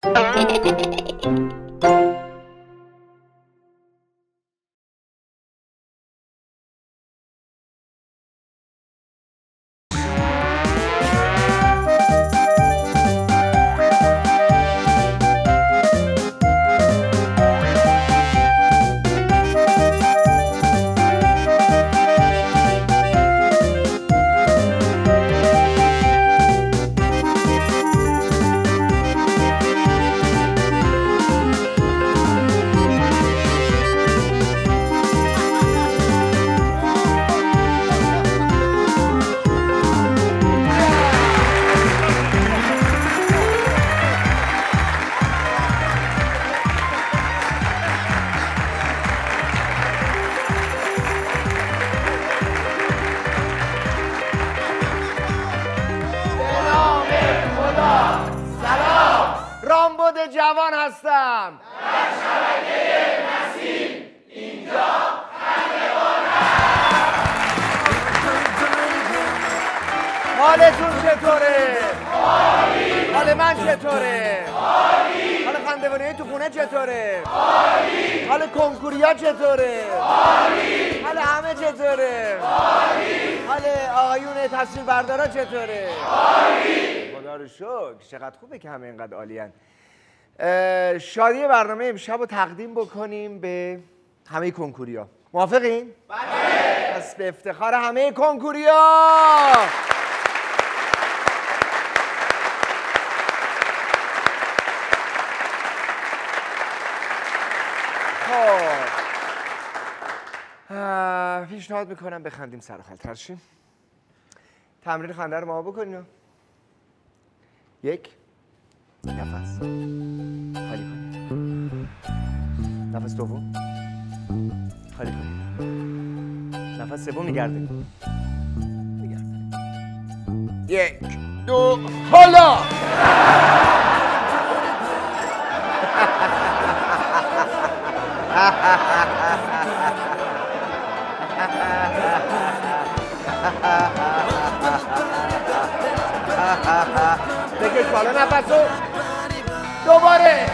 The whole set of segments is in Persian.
رامبد جوان هستم. در شبکه نسیم اینجا حالتون چطوره؟ عالی. حال من چطوره؟ عالی. حال خندوانی‌های تو خونه چطوره؟ عالی. حال کنکوریا چطوره؟ عالی. حال همه چطوره؟ عالی. حال آقایون تصویربردارا چطوره؟ عالی. خدا رو شکر. چقدر خوبه که همه اینقدر عالیان. شادی برنامه امشب رو تقدیم بکنیم به همه کنکوریا. موافقین؟ بله. پس به افتخار همه کنکوریا. پیشنهاد میکنم بخندیم سر و خال ترشیم. تمرین خنده رو ما بکنیم. یک نفس خالی کنید. نفس دوم خالی کنید. نفس سوم میگرده. یک دو حالا. بکش بالا نفسو. دوباره.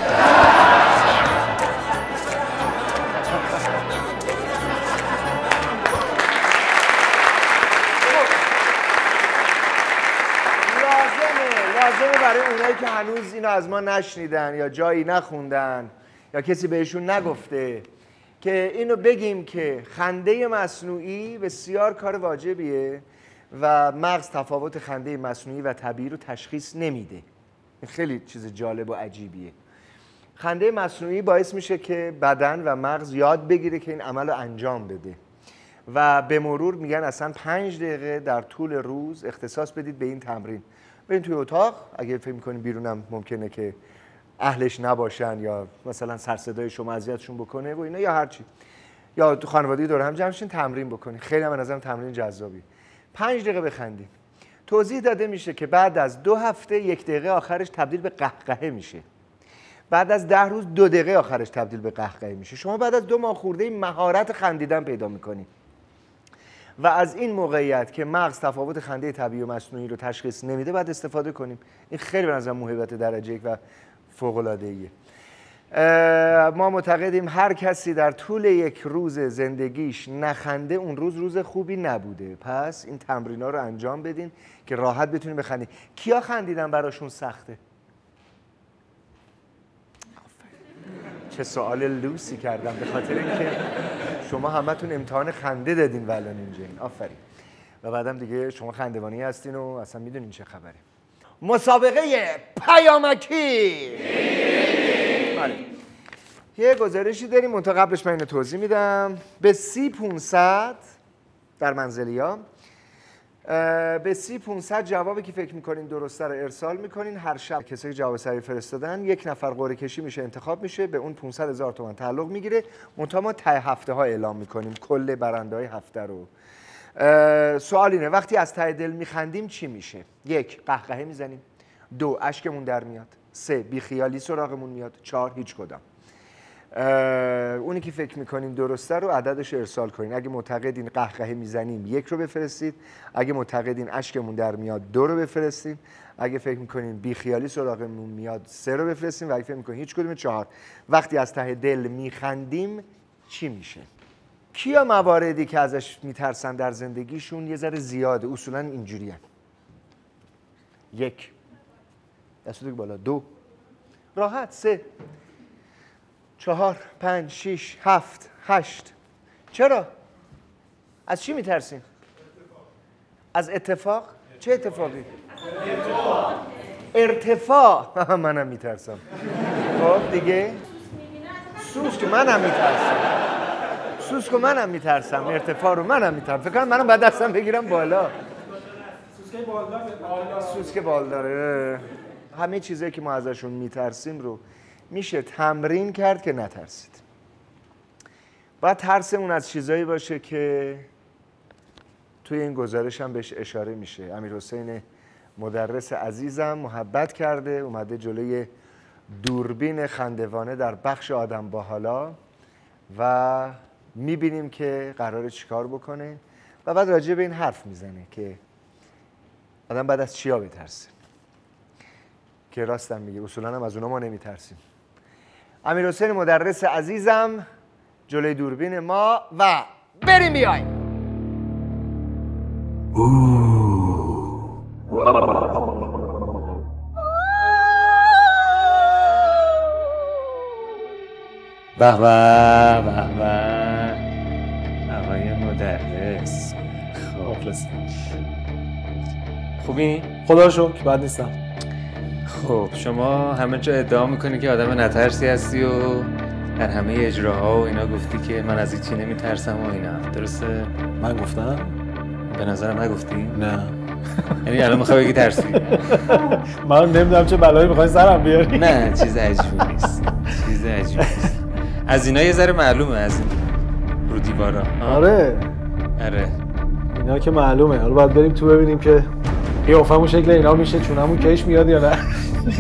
لازمه برای اونایی که هنوز اینو از ما نشنیدن یا جایی نخوندن یا کسی بهشون نگفته که اینو بگیم که خنده مصنوعی بسیار کار واجبیه و مغز تفاوت خنده مصنوعی و طبیعی رو تشخیص نمیده. این خیلی چیز جالب و عجیبیه. خنده مصنوعی باعث میشه که بدن و مغز یاد بگیره که این عمل رو انجام بده و به مرور میگن اصلا 5 دقیقه در طول روز اختصاص بدید به این تمرین. برین توی اتاق، اگه فکر میکنین بیرونم ممکنه که اهلش نباشن یا مثلا سر صدای شما اذیتشون بکنه و اینا یا هر چی، یا تو خانوادگی دور هم جمع شین تمرین بکنین. خیلی هم به نظرم تمرین جذابی. 5 دقیقه بخندیم. توضیح داده میشه که بعد از 2 هفته 1 دقیقه آخرش تبدیل به قهقهه میشه. بعد از 10 روز 2 دقیقه آخرش تبدیل به قهقهه میشه. شما بعد از 2 ماه خورده مهارت خندیدن پیدا میکنید. و از این موقعیت که مغز تفاوت خنده طبیعی و مصنوعی رو تشخیص نمیده باید استفاده کنیم. این خیلی به نظر موهبت درجه 1 و فوق‌العاده‌ایه. ما معتقدیم هر کسی در طول 1 روز زندگیش نخنده اون روز خوبی نبوده. پس این تمرین‌ها رو انجام بدین که راحت بتونین بخندین. کیا خندیدن براشون سخته؟ چه سوال لوسی کردم به خاطر اینکه شما همتون امتحان خنده دادین و الان اینجایین. آفرین. و بعدم دیگه شما خندوانی هستین و اصلا میدونین چه خبره. مسابقه پیامکی. بله. یه گزارشی داریم منتها قبلش من اینو توضیح میدم. به 30-500 در منزلیا به 30-500 جوابی که فکر میکنین درسته رو ارسال میکنین. هر شب کسایی که جواب صحیح فرستادن 1 نفر قرعه کشی میشه، انتخاب میشه، به اون 500,000 تومان تعلق میگیره. منتها ما ته هفته ها اعلام میکنیم کل برنده های هفته رو. سوال اینه وقتی از ته دل میخندیم چی میشه؟ 1 قهقهه میزنیم، 2 اشکمون در میاد، 3 بیخیالی سراغمون میاد، 4 هیچ کدام. اونی که فکر میکنین درسته رو عددش ارسال کنین. اگه معتقدین قهقه میزنیم 1 رو بفرستید، اگه معتقدین اشکمون در میاد 2 رو بفرستین، اگه فکر میکنین بیخیالی سراغمون میاد 3 رو بفرستین و اگه فکر میکنین هیچ کدوم 4. وقتی از ته دل میخندیم چی میشه؟ کیا مواردی که ازش میترسن در زندگیشون یه ذره زیاده؟ اصولا اینجوریه. 1 دستو بالا، 2 راحت، 3 4 5 6 7 8. چرا؟ از چی میترسین؟ از اتفاق؟ چه اتفاقی؟ ارتفاع. منم میترسم. خب دیگه؟ سوسک منم میترسم. سوسک منم میترسم. ارتفاع رو منم میترسم. فکر کنم منم باید دستم بگیرم بالا. سوسک بالداره. همه چیزایی که ما ازشون میترسیم رو میشه تمرین کرد که نترسید. باید ترسمون از چیزایی باشه که توی این گزارش هم بهش اشاره میشه. امیرحسین مدرس عزیزم محبت کرده، اومده جلوی دوربین خندوانه در بخش آدم باحالا و میبینیم که قراره چیکار بکنه و بعد راجع به این حرف میزنه که آدم بعد از چیا بترسه، که راستم میگه اصولا هم از اونا ما نمیترسیم. امیرحسین مدرس عزیزم جلوی دوربین ما و بریم بیایم. به به به به آقای مدرس. خوبی؟ خدا رو شکر بد نیستم. خب شما همه جا ادعا میکنی که آدم نترسی هستی و در همه اجراها و اینا گفتی که من از هیچی نمیترسم و اینا، درسته؟ من گفتم؟ به نظرم نگفتی؟ نه. یعنی الان میخوای بگی ترسی؟ من نمیدونم چه بلایی میخوای سرم بیاری. نه چیز عجیبی نیست. چیز عجیبی نیست. از اینا یه ذره معلومه، از این رو دیوارا. آره اینا که معلومه. حالا باید بریم تو ببینیم که قیافمون شکل اینا میشه، چونمون کش میاد یا نه.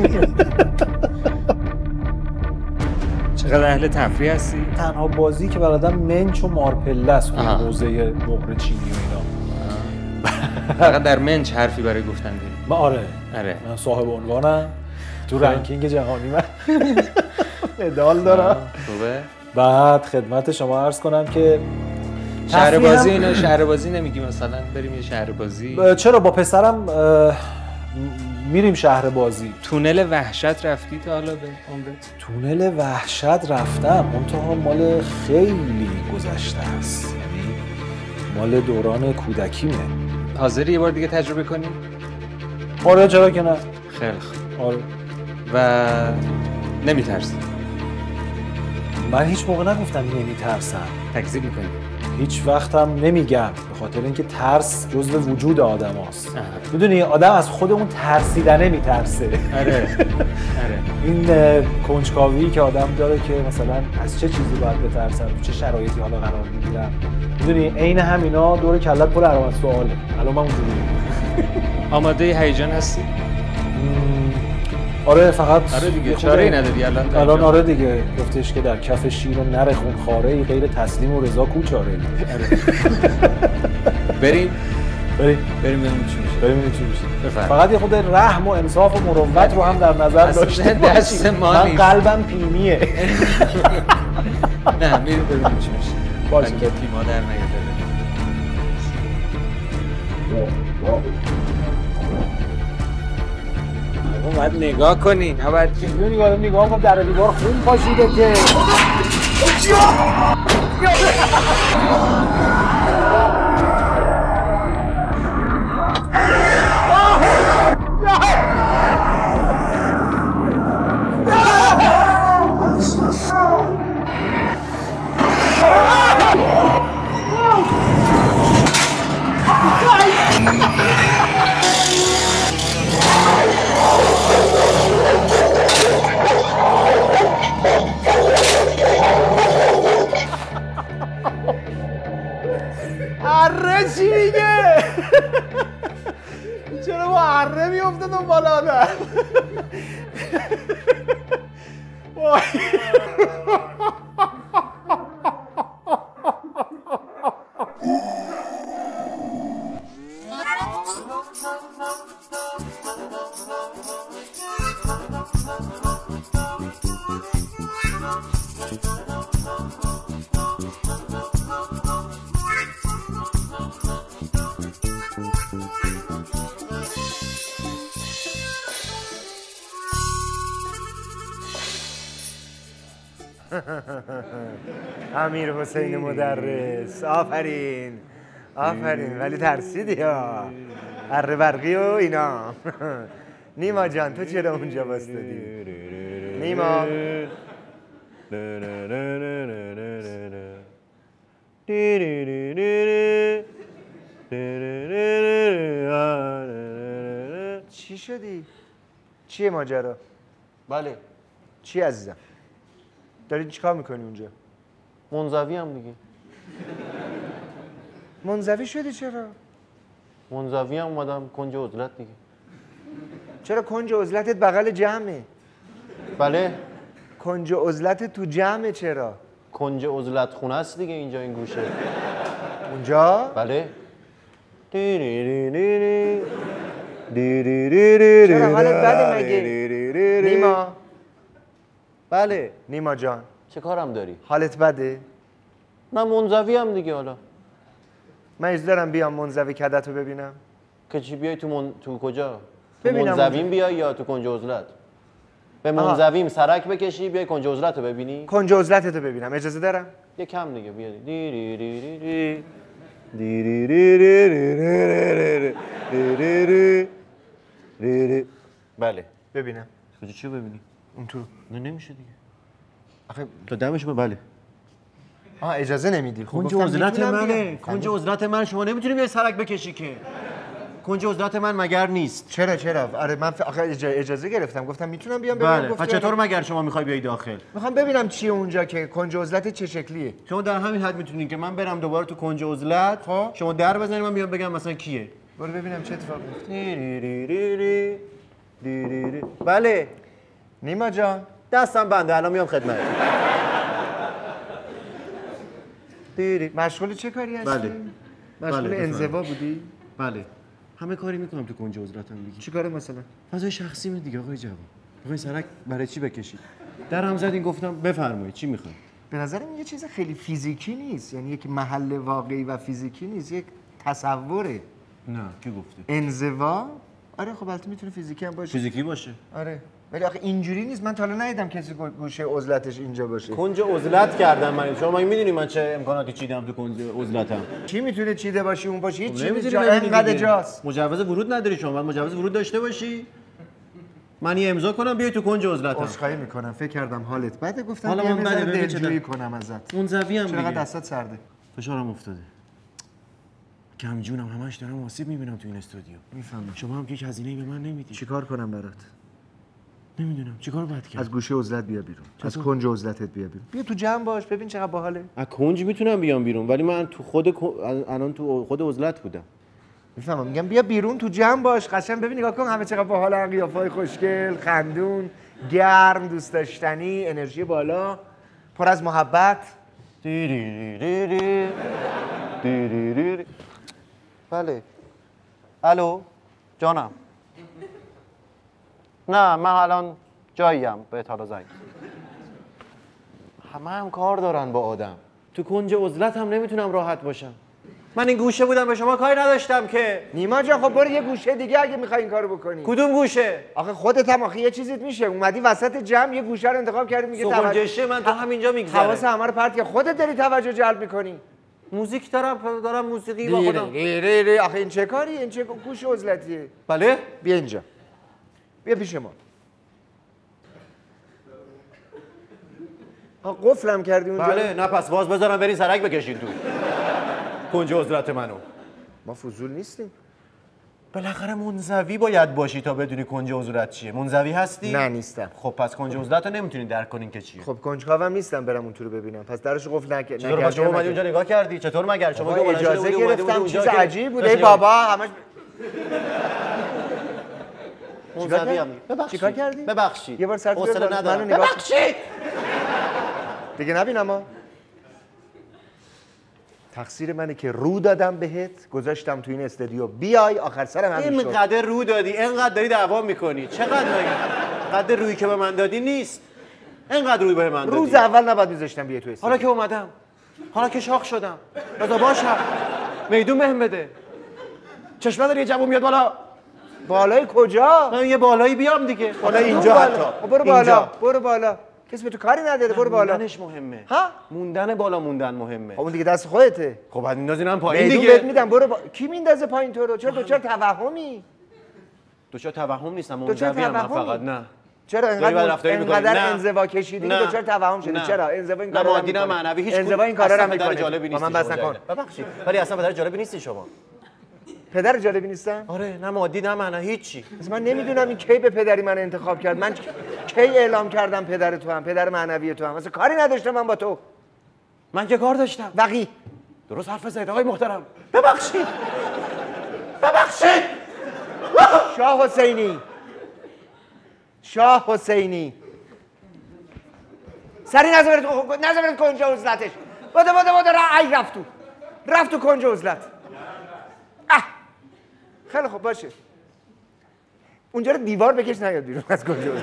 چقدر اهل تفریح هستی؟ تنها بازی که برادم منچ و مارپله است اون حوزه نقره چینی و اینا. فقط در منچ حرفی برای گفتن داری؟ من آره من صاحب عنوانم تو رنکینگ جهانی، من مدال دارم. خوبه. بعد خدمت شما عرض کنم که شهر بازی اینا، شهر بازی نمیگی مثلا بریم یه شهر بازی؟ چرا با پسرم میریم شهر بازی. تونل وحشت رفتی تا حالا به عمرت؟ تونل وحشت رفتم، منتها مال خیلی گذشته است، یعنی مال دوران کودکیمه. حاضری یه بار دیگه تجربه کنیم؟ آره چرا که نه. خیلی خوب. آره. و نمیترسی؟ من هیچ موقع نگفتم نمیترسم. تکذیب میکنی؟ هیچ وقتم نمیگم، به خاطر اینکه ترس جزو وجود آدم هست. میدونی آدم از خود اون ترسیدنه میترسه. آره این کنجکاوی که آدم داره که مثلا از چه چیزی باید بترسم، چه شرایطی حالا قرار میگیرم. میدونی عین همینا دور کلت پر علامت سواله. الان من اونجوریه. آماده هیجان هستی؟ آره فقط آره دیگه چاره‌ای نداری الان. آره دیگه گفتش که در کف شیر و نر خونخواره‌ای غیر تسلیم و رضا کو چاره‌ای. بریم ببینیم چی میشه. فقط یه خود رحم و انصاف و مروت رو هم در نظر داشته باشید. من قلبم پیمیه. نه میریم ببینیم چی میشه. باشه که پیما در نیاد. باید نگاه کنی، نباید که نگاه کنم در دیوار خون پاشیده که اره چی میگه؟ چرا با اره میفته دنبال آدم؟ وای امیر حسین مدرس آفرین آفرین، ولی ترسیدی ها، اره برقی و اینا. نیما جان تو چرا اونجا بستدی؟ نیما چی شدی؟ چیه ماجرا؟ بله چی عزیزم؟ داری چیکار میکنی اونجا؟ منزوی هم دیگه. منزوی شدی چرا؟ منزوی هم اومدم کنج عزلت دیگه. چرا کنج عزلتت بغل جمعه؟ بله کنج عزلتت تو جمعه چرا؟ کنج عزلت خونه است دیگه اینجا این گوشه. اونجا؟ بله. چرا حالت بده مگه؟ نیما بله. نیما جان چه کارم داری؟ حالت بده؟ نه منزوی هم دیگه. حالا من از دارم بیام منزوی کدتو ببینم. که چی بیای تو کجا؟ تو ببینم منزویم بیای یا تو کنج عزلت؟ به منزویم سرک بکشی بیای کنج عزلت رو ببینی؟ کنج عزلتتو ببینم اجازه دارم؟ یه کم دیگه بیا. بله. ببینم کجا چی ببینی؟ اون تو. نه نمیشه دیگه. آخه تا دمش بله. اجازه نمیدی. خب کنج گفتم عزلت میتونم منه. بیام. کنج عزلت من شما نمیتونی بیای سرک بکشی که. کنج عزلت من مگر نیست. چرا؟ آره من آخه اجازه گرفتم گفتم میتونم بیام ببینم. بله. پس چطور مگر شما میخوای بیای داخل؟ میخوام ببینم چیه اونجا که کنج عزلت چه شکلیه. شما در همین حد میتونین که من برم دوباره تو کنج عزلت، خب شما در بزنید من بیام بگم مثلا کیه. برو ببینم چه اتفاقی افتاد. بله. نیما جان دستم بنده الان میام خدمت. مشغول چه کاری هستی؟ بله. مشغول بله، انزوا بودی؟ بله. همه کاری میکنم تو کنج عزلتم دیگه. چی کاره مثلا؟ فضای شخصی می دیگه آقای جوان. میخوای سرک برای چی بکشی؟ درم زدین گفتم بفرمایید چی میخوای؟ به نظرم یه چیز خیلی فیزیکی نیست، یعنی یک محل واقعی و فیزیکی نیست، یک تصوره. نه کی گفته؟ انزوا؟ آره خب البته میتونه فیزیکی هم باشه. فیزیکی باشه. آره ولی آخه اینجوری نیست. من تا حالا ندیدم کسی گوشه عزلتش اینجا باشه. کنج عزلت کردم من. شما میدونی من چه امکاناتی چیدم تو کنج عزلتم؟ چی میتونه چیده باشه اون باشه؟ هیچ چیزی نمی‌دونی جا ببینی انقدر دیگه. جاست. مجوز ورود نداری شما. باید مجوز ورود داشته باشی. من یه امضا کنم بیای تو کنج عزلتم. عذرخواهی میکنم فکر کردم حالت بده گفتم حالا یه من بده، ذره ببین چه دلجویی در- کنم ازت. منزوی هم چرا دیگه. دستت سرده؟ فشارم افتاده. کم جونم همش دارم آسیب میبینم تو این استودیو. میفهمم. شما هم که هیچ هزینه‌ای به من نمیدی. چیکار کنم برات؟ نمیدونم چیکار باید کرد. از گوشه عزلت بیا بیرون. از کنج عزلتت بیا بیرون. بیا تو جمع باش ببین چقدر باحاله. از کنج میتونم بیام بیرون ولی من تو الان تو خود عزلت بودم. میفهمم میگم بیا بیرون تو جمع باش قشنگ ببین نگاه کن همه چقدر باحالن، قیافه‌های خوشگل، خندون، گرم، دوست داشتنی، انرژی بالا، پر از محبت. بله. الو جانم. نه من الان جاییم بهت حالا زنگ. همه هم کار دارن با آدم. تو کنج عزلت هم نمیتونم راحت باشم. من این گوشه بودم به شما کاری نداشتم که. نیما جان خب برو یه گوشه دیگه اگه میخوای این کارو بکنی. کدوم گوشه؟ آخه خودت هم آخه یه چیزیت میشه اومدی وسط جمع یه گوشه رو انتخاب کردی میگه سخنجشه من تو همینجا حواس میگذره. همه رو پرت که خودت داری توجه جلب میکنی. موزیک دارم موسیقی با خودم. آخه این چه کاریه؟ این چه گوش عزلتیه؟ بله؟ بیا اینجا. بیا پیش ما. قفلم کردی اونجا؟ بله نه پس باز بذارم برین سرک بکشین تو کنج عزلت منو. ما فضول نیستیم. بالاخره منزوی باید باشی تا بدونی کنج عزلت چیه. منزوی هستی؟ نه نیستم. خب پس کنج عزلت رو نمیتونی درک کنین که چیه. خب کنجکاوم نیستم برم اون تو رو ببینم. پس درش قفل نکردی. چطور با شما اومدی اونجا نگاه کردی؟ چطور مگر شما که اجازه گرفتم چیز که عجیب بود. ای بابا همش منزوی هم. چیکار کردی؟ ببخشید. یه بار سرت حوصله بیار ندارم. منو نگاه کن. ببخشید. دیگه نبینم ها. تقصیر منه که رو دادم بهت گذاشتم تو این استودیو بیای آخر سرم همین شد. اینقدر رو دادی اینقدر داری دعوا میکنی. چقدر مگه؟ قدر رویی که به من دادی نیست. اینقدر روی به من دادی. روز اول نباید میذاشتم بیای تو استودیو. حالا که اومدم. حالا که شاخ شدم. بذار باشم. میدون بهم بده. چشمه داری یه جوون میاد بالا. بالای کجا؟ من یه بالایی بیام دیگه. حالا اینجا حتی. برو بالا. برو بالا. کسی به تو کاری نداره، برو بالا. موندنش مهمه. ها؟ موندن بالا موندن مهمه. خب اون دیگه دست خودته. خب بعد میندازینم پایین میدون دیگه. بهت میدم برو کی میندازه پایین تو رو؟ چرا دوچار توهمی؟ دوچار توهم نیستم، دوچار منزوی من توهمی؟ فقط نه. چرا انقدر انزوا کشیدی دوچار توهم شدی؟ چرا انزوا این کارا نه مادی نه معنوی هیچ انزوا این کارا رو میکنه. جالبی نیستی. من بس نکن. ببخشید ولی اصلا پدر جالبی نیستی شما. پدر جالبی نیستم؟ آره نه مادی نه معنوی هیچی. من نمیدونم این کی به پدری من انتخاب کرد. من کی اعلام کردم پدر تو هم، پدر معنوی تو هم. اصلا کاری نداشتم من با تو. من که کار داشتم. وقی درست حرف زدید آقای محترم. ببخشید. شاه حسینی سری نذارید کنج عزلتش. بوده رفت تو کنج عزلت. خیلی خوب باشه. اونجا رو دیوار بکش نیاد بیرون از کنج عزلت.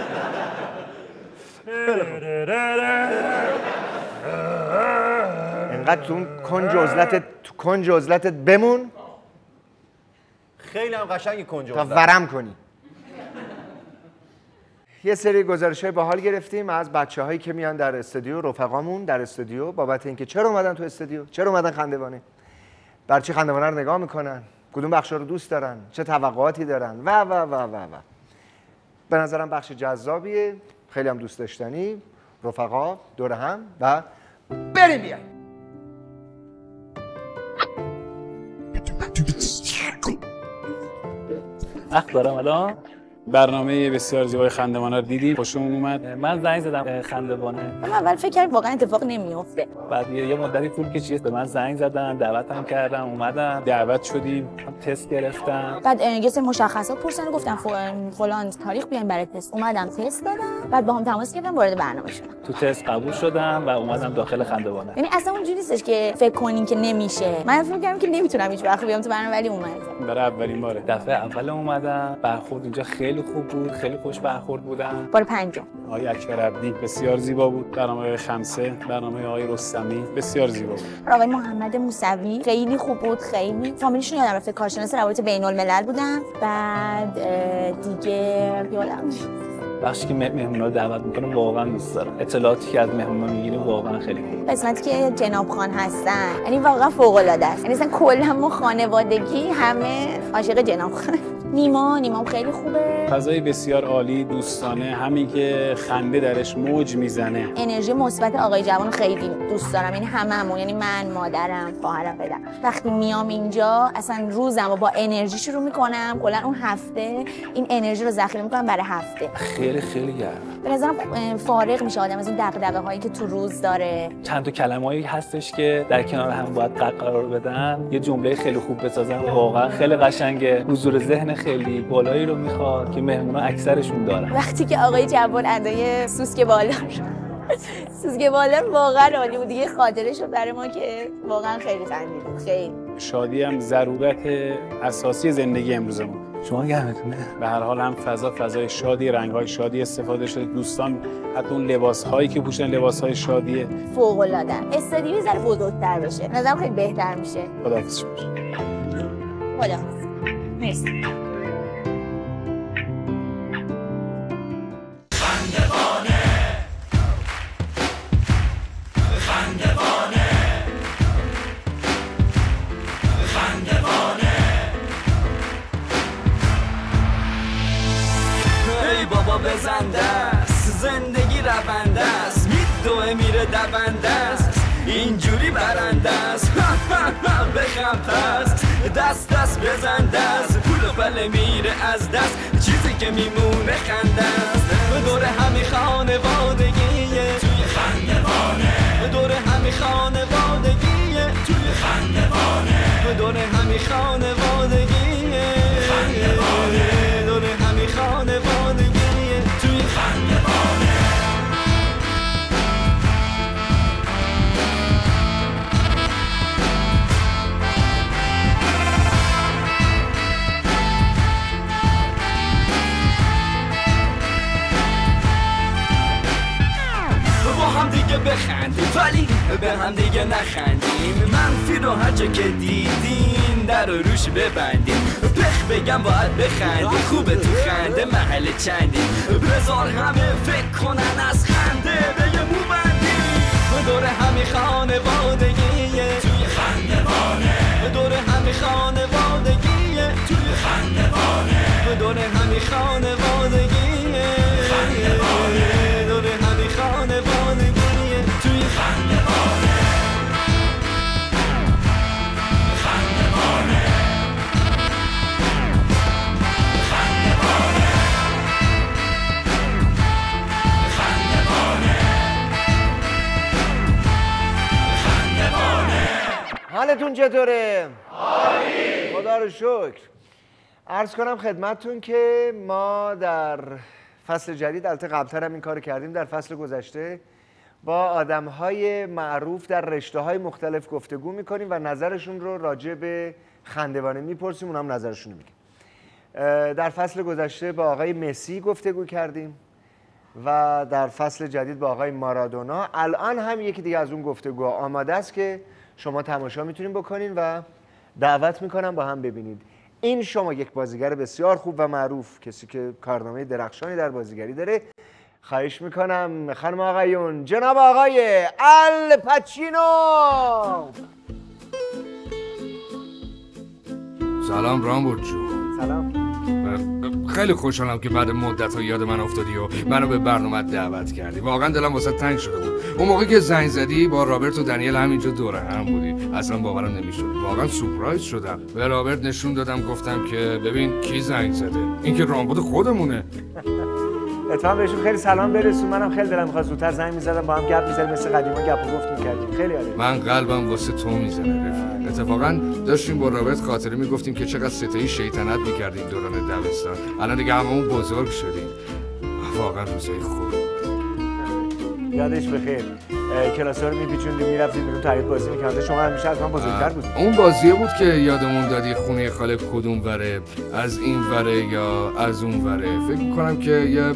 انقدر تو کنج عزلتت بمون خیلی هم قشنگی کنج تا عزلت. ورم کنی. یه سری گزارش‌های باحال گرفتیم از بچه‌هایی که میان در استودیو، رفقامون در استودیو، بابت اینکه چرا اومدن تو استودیو، چرا اومدن خندوانه، بر چی خندوانه رو نگاه میکنن، کدوم بخشا رو دوست دارن، چه توقعاتی دارن و. به نظرم بخش جذابیه، خیلی هم دوست داشتنی، رفقا دور هم و بریم بیایم. وقت دارم الان. برنامه بسیار زیبای خندوانه رو دیدیم، خوشمون اومد. من زنگ زدم خندوانه. من اول فکر کردم واقعا اتفاق نمیفته. بعد یه مدتی طول کشید، به من زنگ زدن، دعوتم کردم، اومدم، دعوت شدیم، تست گرفتم. بعد یه سری مشخصات پرسیدن، گفتم فلان تاریخ بیاین برای تست. اومدم تست دادم، بعد باهام تماس گرفتم، وارد برنامه شدم. تو تست قبول شدم و اومدم داخل خندوانه. یعنی اصلا اونجوری نیستش که فکر کنین که نمیشه. من فکر کردم که نمیتونم هیچ وقت بیام تو برنامه، ولی اومدم. برای اولین باره. دفعه اول اومدم، برخورد اینجا خیلی خوب بود، خیلی خوش برخورد بودم. بار پنجم. آقای اکبر عبدی بسیار زیبا بود. برنامه خمسه، برنامه آقای رستمی بسیار زیبا بود. آقای محمد موسوی خیلی خوب بود، خیلی. فامیلیشون یادم رفته، کارشناس روابط بین‌الملل بودن. بعد دیگه یادم بخشی که مهمونا رو دعوت میکنه واقعا دوست دارم. اطلاعاتی که از مهمونا میگیریم واقعا خیلی خوبه. قسمتی که جناب خان هستن یعنی واقعا فوق العاده است. یعنی مثلا کلا ما خانوادگی همه عاشق جناب خان. نیمام خیلی خوبه. فضای بسیار عالی، دوستانه، همین که خنده درش موج میزنه. انرژی مثبت آقای جوان خیلی دوست دارم. یعنی هممون، یعنی من، مادرم، خواهرم، پدرم. وقتی میام اینجا اصلا روزمو با انرژی شروع میکنم. کلا اون هفته این انرژی رو ذخیره میکنم برای هفته. خیلی گرم. به نظرم فارغ میشه آدم از این دغدغه هایی که تو روز داره. چند تا کلمه‌ای هستش که در کنار هم باید قرار بدن، یه جمله خیلی خوب بسازن، واقعا خیلی قشنگه. حضور ذهن خیلی بالایی رو میخواد که مهمونا اکثرشون دارن. وقتی که آقای جوان ادای سوسک بالا واقعا عالی بود دیگه. خاطره شد برای ما که واقعا خیلی خندیدیم. خیلی شادی هم ضرورت اساسی زندگی امروزمون. شما گرمتونه. به هر حال هم فضای شادی، رنگ‌های شادی استفاده شده. دوستان حتی اون لباس‌هایی که پوشن لباس‌های شادیه. فوق‌العاده. استادیوم ذره بزرگتر بشه. نظرم خیلی بهتر میشه. خداحافظ شما. خداحافظ. مرسی. بزن دست، زندگی رونده است، میدوه میره دونده است، اینجوری برنده است. بخم پست، دست بزن دست، پول بله میره از دست، چیزی که میمونه خنده است. دور همی خانوادگیه توی خندوانه، دور همی خانوادگیه توی خندوانه، دور همی خانوادگیه خندوانه، دور همی خانوادگیه توی خندوانه. با هم دیگه بخندیم ولی به هم دیگه نخندیم. منفی رو هر جا که دیدیم در روش ببندیم. بخ بگم باید بخندیم، خوبه تو خنده محل چندیم. بذار همه فکر کنن از خنده خانوادگیه توی خندوانه دور همی خانوادگیه توی خندوانه دور همی خانوادگیه خندوانه دور همی خانوادگیه توی خندوانه خندوانه حالتون چطوره؟ عالی! خدا رو شکر. عرض کنم خدمتتون که ما در فصل جدید، البته قبل‌تر هم این کارو کردیم، در فصل گذشته با آدم‌های معروف در رشته‌های مختلف گفتگو می‌کنیم و نظرشون رو راجع به خندوانه می‌پرسیم، اونم نظرشون رو میگن. در فصل گذشته با آقای مسی گفتگو کردیم و در فصل جدید با آقای مارادونا. الان هم یکی دیگه از اون گفتگوها آماده است که شما تماشا میتونین بکنین و دعوت میکنم با هم ببینید. این شما یک بازیگر بسیار خوب و معروف، کسی که کارنامه درخشانی در بازیگری داره. خواهش میکنم خانم آقایون، جناب آقای الپچینو. سلام رامبو جون. سلام. خیلی خوشحالم که بعد مدت ها یاد من افتادی و منو به برنامه دعوت کردی. واقعا دلم واسه تنگ شده بود. اون موقعی که زنگ زدی با رابرت و دنیل همینجا دوره هم بودی. اصلا باورم نمیشد. واقعا سورپرایز شدم. به رابرت نشون دادم، گفتم که ببین کی زنگ زده. این که رامبو خودمونه. اتفاقا بهشون خیلی سلام برسون. منم خیلی دلم می‌خواست زودتر زنگ می‌زدم با هم گپ می‌زدیم، مثل قدیما گپ و گفت می‌کردیم. خیلی عالی. من قلبم واسه تو میزنه رفیق. اتفاقا داشتیم با رابرت خاطره میگفتیم که چقدر ستایی شیطنت می‌کردیم دوران دبستان. الان دیگه هممون بزرگ شدیم. واقعا روزای خوب. یادش بخیر. کلاس‌ها رو می‌پیچوندیم، می‌رفتیم بیرون تایید بازی می‌کردیم. شما همیشه از من بزرگتر بودید. اون بازیه بود که یادمون دادی خونه خاله کدوم وره، از این وره یا از اون وره. فکر می‌کنم که یه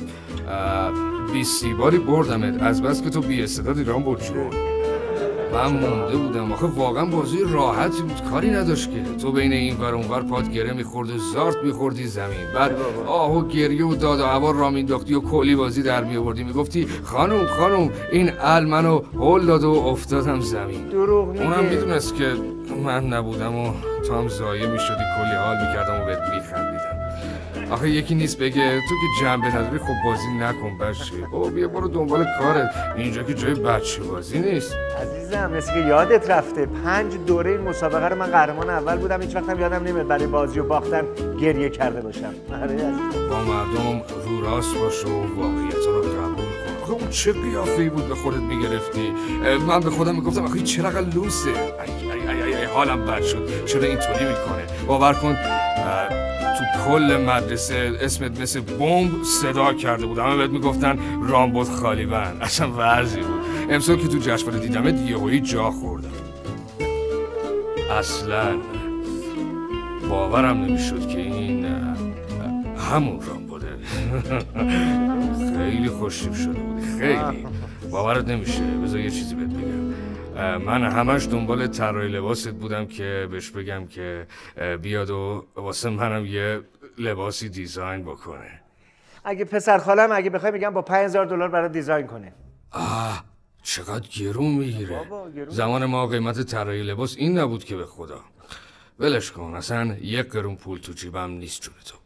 20 باری بردمت از بس که تو بی‌استعدادی رامبو جون. من مونده بودم. آخه واقعا بازی راحتی بود، کاری نداشت که تو بین این ور اون ور پات گره می‌خورد و زارت می‌خوردی زمین. بعد آه و گریه و داد و هوا را مینداختی و کلی بازی در می‌آوردی، میگفتی خانم این ال منو هول داد و افتادم زمین. دروغ میگه. اونم میدونست که من نبودم و تو هم ضایع می‌شدی، کلی حال می‌کردم و بهت می‌خندیدم. آخه یکی نیست بگه تو که جنبه نداری خب بازی نکن بشه. بابا بیا برو دنبال کارت، اینجا که جای بچه بازی نیست. عزیزم مثل که یادت رفته 5 دوره این مسابقه رو من قهرمان اول بودم، هیچ وقتم یادم نمیاد برای بازی و باختن گریه کرده باشم. با مردم رو راست باش و واقعیت رو قبول کن. آخه اون چه قیافه‌ای بود به خودت میگرفتی؟ من به خودم میگفتم آخه چقدر لوسه. ای حالم بد شد، چرا اینطوری میکنه؟ باور کن تو کل مدرسه اسمت مثل بمب صدا کرده بود. همه بهت میگفتن رامبو خالیبند. اصلا ورزی بود. امسال که تو جشنواره دیدمت یهویی جا خوردم. اصلا باورم نمیشد که این همون رامبوده. خیلی خوشتیپ شده بودی، خیلی. باورت نمیشه. بذار یه چیزی بهت بگم. من همش دنبال طراح لباست بودم که بهش بگم که بیاد و واسه منم یه لباسی دیزاین بکنه. اگه پسر خالم اگه بخوای میگم با $5000 برای دیزاین کنه. چقدر گرون میگیره. زمان ما قیمت طراحی لباس این نبود که به خدا. ولش کن، اصلا 1 قرون پول تو جیبم نیست جون تو.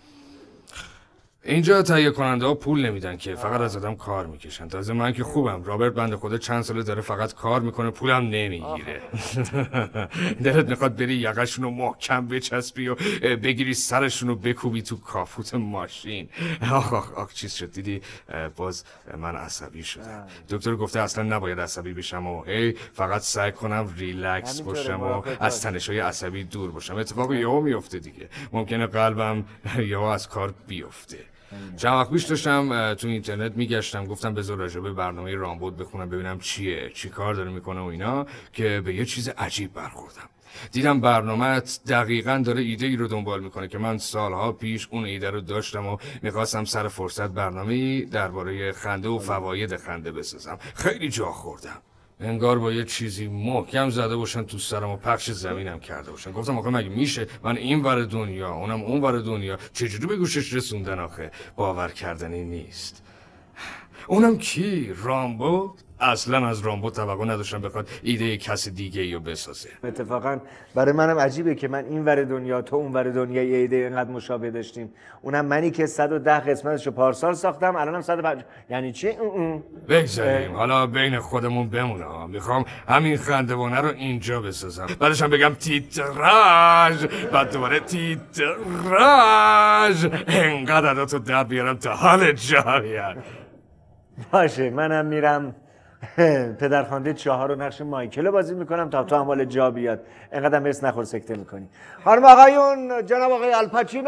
اینجا تهیه کننده ها پول نمیدن که، فقط از آدم کار میکشن. تازه من که خوبم، رابرت بنده خدا چند ساله داره فقط کار میکنه، پولم نمیگیره. دلت میخواد بری یقه‌شونو محکم بچسبی و بگیری سرشونو بکوبی تو کاپوت ماشین. آخ چیز شد دیدی؟ باز من عصبی شدم. دکتر گفته اصلا نباید عصبی بشم و فقط سعی کنم ریلکس باشم و از تنش‌های عصبی دور باشم. اتفاق یهو میفته دیگه. ممکنه قلبم یهو از کار بیفته. چند وقت پیش داشتم تو اینترنت میگشتم، گفتم بذار راجع به برنامه رامبو بخونم ببینم چی کار داره میکنه و اینا، که به یه چیز عجیب برخوردم. دیدم برنامه‌ات دقیقاً داره ایده ای رو دنبال میکنه که من سالها پیش اون ایده رو داشتم و میخواستم سر فرصت برنامه‌ای درباره خنده و فواید خنده بسازم. خیلی جا خوردم. انگار با یه چیزی محکم زده باشن تو سرم و پخش زمینم کرده باشن. گفتم آخه مگه میشه من این ور دنیا اونم اون ور دنیا چجوری به گوشش رسوندن؟ آخه باور کردنی نیست. اونم کی؟ رامبو؟ اصلا از رامبو توقع نداشتم بخواد ایده کسی دیگه ای رو بسازه. اتفاقا برای منم عجیبه که من این ور دنیا تو اون ور دنیا یه ایده اینقدر مشابه داشتیم. اونم منی که 110 قسمتشو پارسال ساختم، الانم 105. یعنی چی؟ بگذاریم حالا بین خودمون بمونه. میخوام همین خندوانه رو اینجا بسازم، بعدش هم بگم تیتراژ، بعد دوباره تیتراژ، انقدر عداتو در بیارم تا حال جا بیاد. باشه، منم میرم پدرخوانده 4 رو نقش مایکل بازی میکنم تا تو حال جا بیاد. انقدر مرس نخور سکته میکنی. خانم آقایون، جناب آقای آلپاچینو.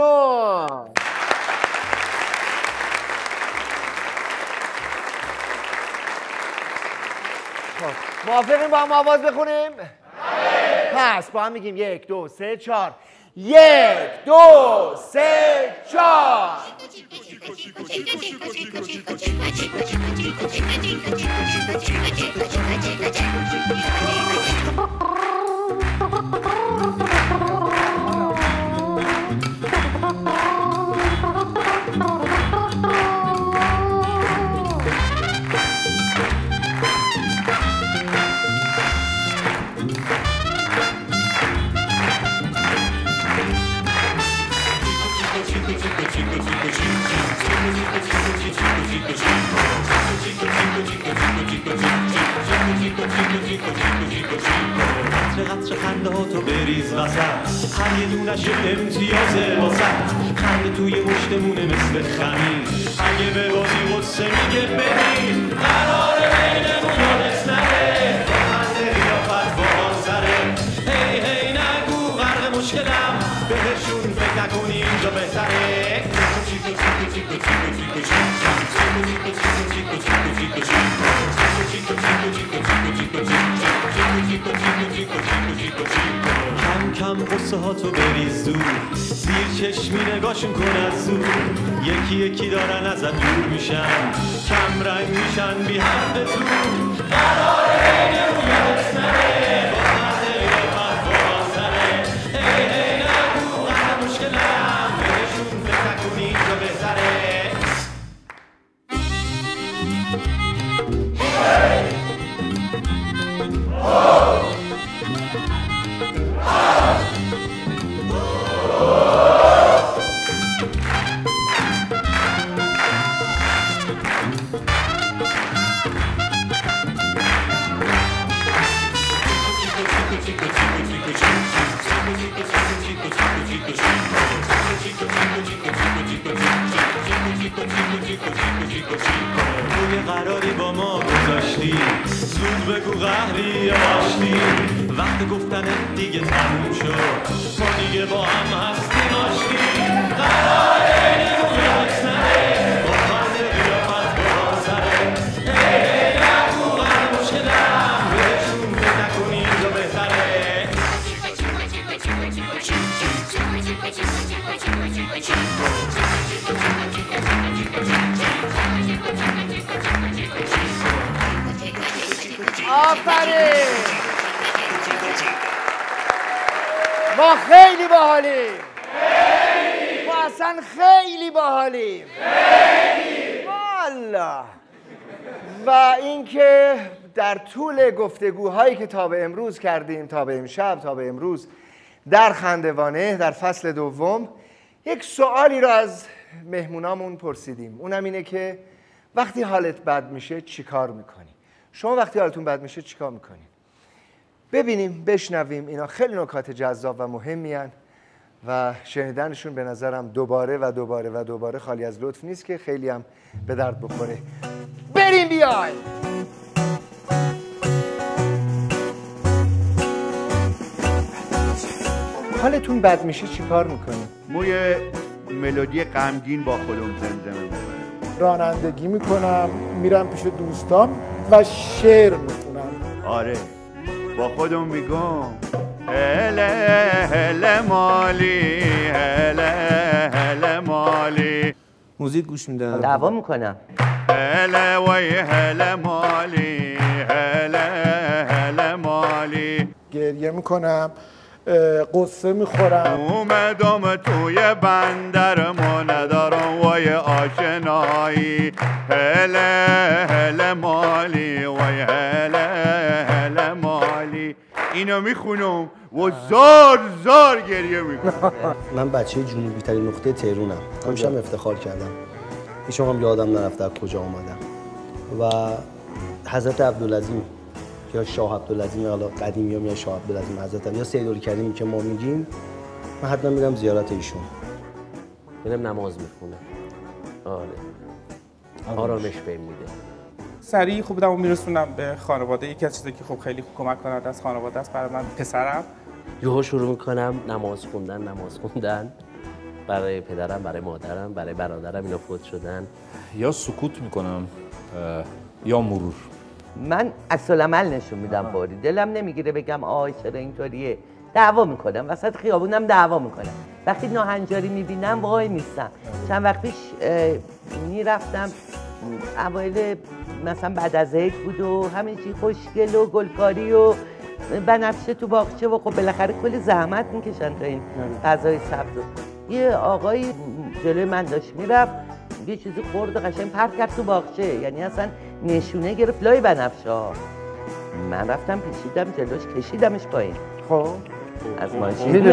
موافقیم با هم آواز بخونیم؟ پس با هم میگیم 1 2 3 4. 1 2 3 4. قطر خنده ها تو بریز وسط، هر یه دونش امتیازه واسط. خنده توی مشتمونه مثل خمیر، اگه به بازی غصه میگه ببین قراره بینمون یادت نره. خنده ریافت با سره، هی هی نگو غرق مشکلم، بهشون فکر نکنی اینجا بهتره. کم کم قصه ها تو بریز دور، زیر چشمی نگاشون کن از زور. یکی یکی دارن ازت دور میشن، کم رنگ میشن بی حد تو. قراره بینمون یادت نره، با خنده ریافت با سره. هی هی نگو غرق مشکلم، بهشون فکر نکنی اینجا بهتره. روی قراری با ما گذاشتی، زود بگو قهری یا آشتی. وقت گفتن دیگه تموم شد، ما دیگه با هم هستیم آشتی. قراره نگو یادت نره، با خنده قیافت با سره. هی هی نگو غرق مشکلم، بهشون فکر نکنی اینجا بهتره. آفرین، ما خیلی باحالیم، ما اصلا خیلی باحالیم والا. و اینکه در طول گفتگوهایی که تا به امروز کردیم، تا به امشب، تا به امروز در خندوانه در فصل دوم، یک سوالی رو از مهمونامون پرسیدیم. اونم اینه که وقتی حالت بد میشه چی کار میکنی؟ شما وقتی حالتون بد میشه چی کار میکنی؟ ببینیم، بشنویم. اینا خیلی نکات جذاب و مهمی هن و شنیدنشون به نظرم دوباره و دوباره و دوباره خالی از لطف نیست که خیلی هم به درد بخوره. بریم بیایم. حالتون بد میشه چی کار میکنی؟ موی ملودی غمگین با خودم زمزمه میکنم، رانندگی میکنم، میرم پیش دوستان و شعر میخونم. آره، با خودم میگم هله هله مالی، هله هله مالی. موزیک گوش میدم، دعوا میکنم. هله وی هله مالی، هله هله مالی. گریه میکنم، قصه میخورم. اومدم توی بندر ما ندارم وای آشنایی، هله هله مالی وای اینا میخونم و زار گریه میکنم. من بچه جنوبی ترین نقطه تهرونم. همیشه هم افتخار کردم. هیچ هم یادم نرفته از کجا اومدم. و حضرت عبدالعظیم یا شاه عبدالعظیم، حالا قدیمی ها میگن شاه عبدالعظیم حضرت یا سیدالکریمی که ما میگیم، من حتما میرم زیارت ایشون. میرم نماز میخونم. آره. آرامش بهم میده. سریع خوب میرسونم به خانواده. یکی از چیزایی که خب خیلی کمک کننده از خانواده است برای من پسرم. یهو شروع میکنم نماز خوندن برای پدرم، برای مادرم، برای برادرم، اینا فوت شدن. یا سکوت میکنم یا مرور. من عکس العمل نشون میدم فوری. دلم نمیگیره بگم آی چرا اینطوریه. دعوا میکنم وسط خیابونم، دعوا میکنم. وقتی ناهنجاری میبینم وای میستم. چند وقت پیش میرفتم، اوایل مثلا بعد از عید بود و همین چی خوشگل و گلکاری و بنفشه تو باغچه و خب بالاخره کلی زحمت میکشن تا این غذای سبز. یه آقایی جلوی من داشت میرفت، یه چیزی خورد قشنگ پرت کرد تو باغچه، یعنی اصلا نشونه گرفت لای بنفشه ها. من رفتم پیچیدم جلوش، کشیدمش پایین. خب از ماشین.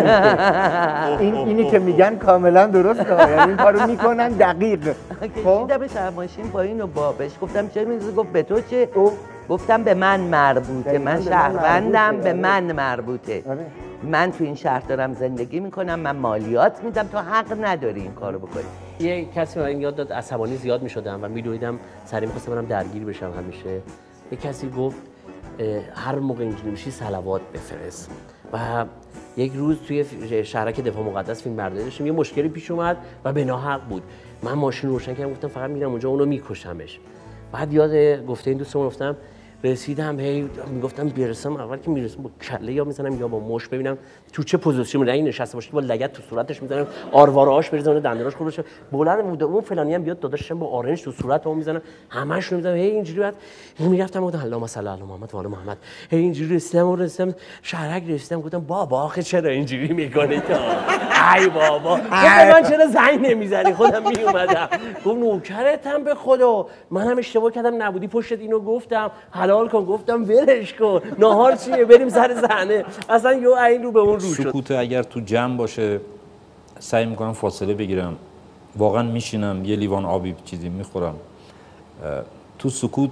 اینی که میگن کاملا درسته، یعنی این کارو میکنن دقیق. کشیدمش از ماشین پایین و بهش گفتم چه می‌دونی؟ گفت به تو چه؟ گفتم به من مربوطه، من شهروندم، به من مربوطه. من تو این شهر دارم زندگی میکنم، من مالیات میدم، تو حق نداری این کارو بکنی. یه کسی من یاد داد عصبانی زیاد میشدم و میدویدم سری می‌خواستم برم درگیر بشم همیشه. یه کسی گفت هر موقع اینجوری میشی صلوات بفرست. و یک روز توی شهرک دفاع مقدس فیلم برداری داشتیم، یه مشکلی پیش اومد و به ناحق بود. من ماشین روشن کردم، گفتم فقط میرم اونجا اونو میکشمش. بعد یاد گفته این دوستمون گفتم رسیدم، هی میگفتم برسم، اول که میرسم با کله یا میزنم یا با مش، ببینم تو چه پوزیشنی رنگ نشسته باشه، با لگد تو صورتش میزنم، آرواره‌اش بریزونه، دندوناش خورد بشه، بلند بود اون فلانی هم بیاد داداشم با آرنج تو صورتمو میزنم، همش رو میزنم، هی اینجوری. بعد میرفتم گفتم اللهم صل علی محمد و آل محمد، هی اینجوری رسیدم شهرک رسیدم، گفتم بابا آخه چرا اینجوری میکنی تو؟ ای بابا گفتم من چرا زنگ نمیزنی؟ خودم میومدم. گفت نوکرتم به خدا، منم اشتباه کردم، نبودی پشتت اینو گفتم حلال کن. گفتم ولش کن، ناهار چیه، بریم سر صحنه. اصلا یو این رو به اون رو شد. سکوت اگر تو جمع باشه سعی میکنم فاصله بگیرم، واقعا میشینم یه لیوان آبی چیزی میخورم. تو سکوت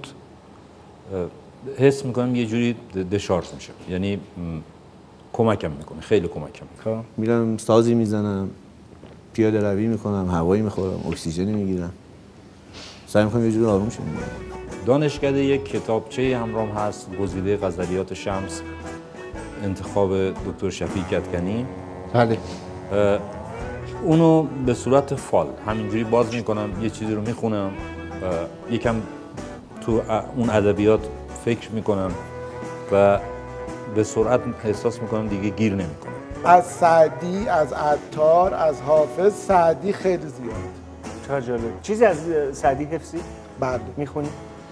حس میکنم یه جوری دشارژ میشه، یعنی کمکم میکنه، خیلی کمکم میکنه. میرم سازی میزنم، پیاده روی میکنم، هوایی میخورم، اکسیژنی میگیرم، سعی میکنم یه جوری آروم شم. دانشکده یک کتابچه همراهم هست، گزیده غزلیات شمس، انتخاب دکتر شفیع کدکنی. بله. اونو به صورت فال همینجوری باز میکنم، یه چیزی رو میخونم، یکم تو اون ادبیات فکر میکنم و به سرعت احساس میکنم دیگه گیر نمیکنم. از سعدی، از عطار، از حافظ، سعدی خیلی زیاد. چه جالب. چیزی از سعدی حفظی؟ بله. میخونی؟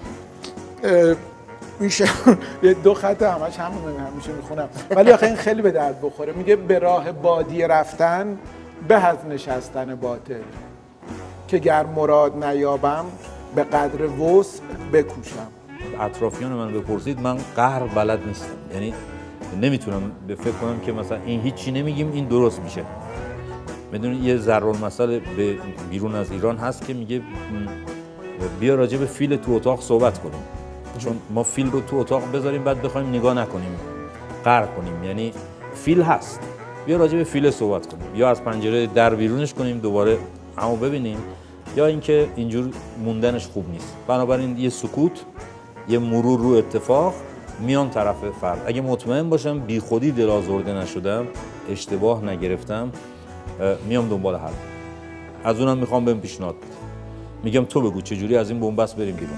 میشه یه دو خط همش همیشه میخونم، ولی آخه این خیلی به درد بخوره. میگه به راه بادیه رفتن به از نشستن باطل، که گر مراد نیابم به قدر وسع بکوشم. اطرافیان من بپرسید من قهر بلد نیستم، یعنی نمیتونم فکر کنم که مثلا این هیچی نمیگیم این درست میشه. میدونید یه ضرب‌المثل به بیرون از ایران هست که میگه بیا راجع به فیل تو اتاق صحبت کنیم، چون ما فیل رو تو اتاق بذاریم بعد بخوایم نگاه نکنیم قهر کنیم، یعنی فیل هست، بیا راجع به فیل صحبت کنیم، یا از پنجره در بیرونش کنیم دوباره همو ببینیم، یا اینکه اینجور موندنش خوب نیست. بنابراین یه سکوت، یه مرور رو اتفاق، میان طرف فرد. اگه مطمئن باشم بی خودی دل آزرده نشدم، اشتباه نگرفتم، میام دنبال حل. از اونم میخوام بهم پیشنهاد بده، میگم تو بگو چجوری از این بنبست بریم بیرون.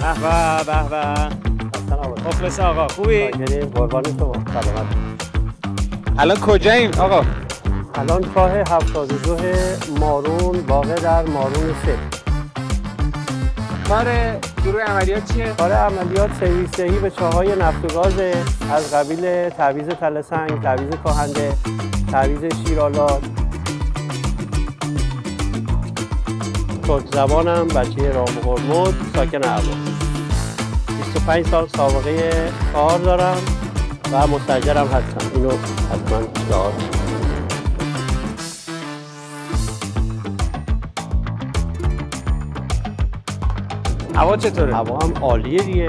به مخلص آقا خوبی؟ قربان شما سلامت. الان کجاییم آقا؟ الان چاه 72 مارون واقع در مارون 3. کار گروه عملیات چیه؟ کار عملیات سرویس دهی به چاه‌های نفت و گاز از قبیل تعویض تله سنگ، تعویض کاهنده، تعویض شیرآلات. ترک زبانم، بچه رام هرمز، ساکن اعبا. 25 سال سابقه کار دارم و مستاجرم هستم. اینو حتما دار. هوا چطوره؟ هوا هم عالیه دیگه.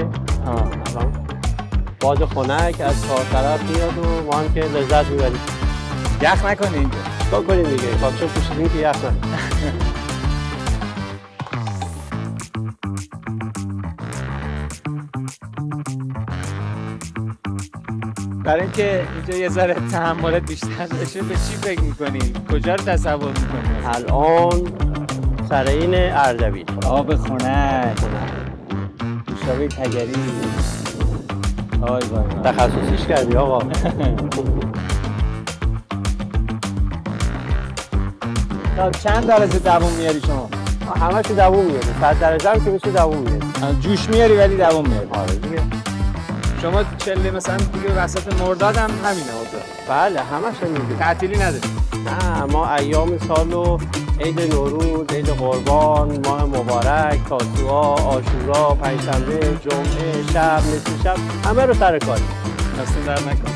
باد خنک از چهار طرف میاد و ما هم که لذت میبریم. یخ نکنه اینجا. چیکار کنیم دیگه؟ کاپشن پوشیدیم که یخ نکنه. برای اینکه اینجا یه ذره تحملت بیشتر بشه به چی فکر می‌کنی؟ کجا رو تصور می‌کنی؟ الان سرین اردبیل. آب خنک. نوشابه تگری. وای تخصصیش کردی آقا. چند درجه دووم میاری شما؟ همه چی دووم میاری. 100 درجه هم که میشه دووم میاری. جوش میاری ولی دووم میاری. آره دیگه. شما چله مثلا دیگه وسط مرداد هم همینه اوضاع. بله همش همینه. تعطیلی نداره؟ نه ما ایام سال و عید نوروز، عید قربان، ماه مبارک، تاسوعا، عاشورا، پنجشنبه، جمعه، شب، نصف شب همه رو سر کاری. دست در نکن.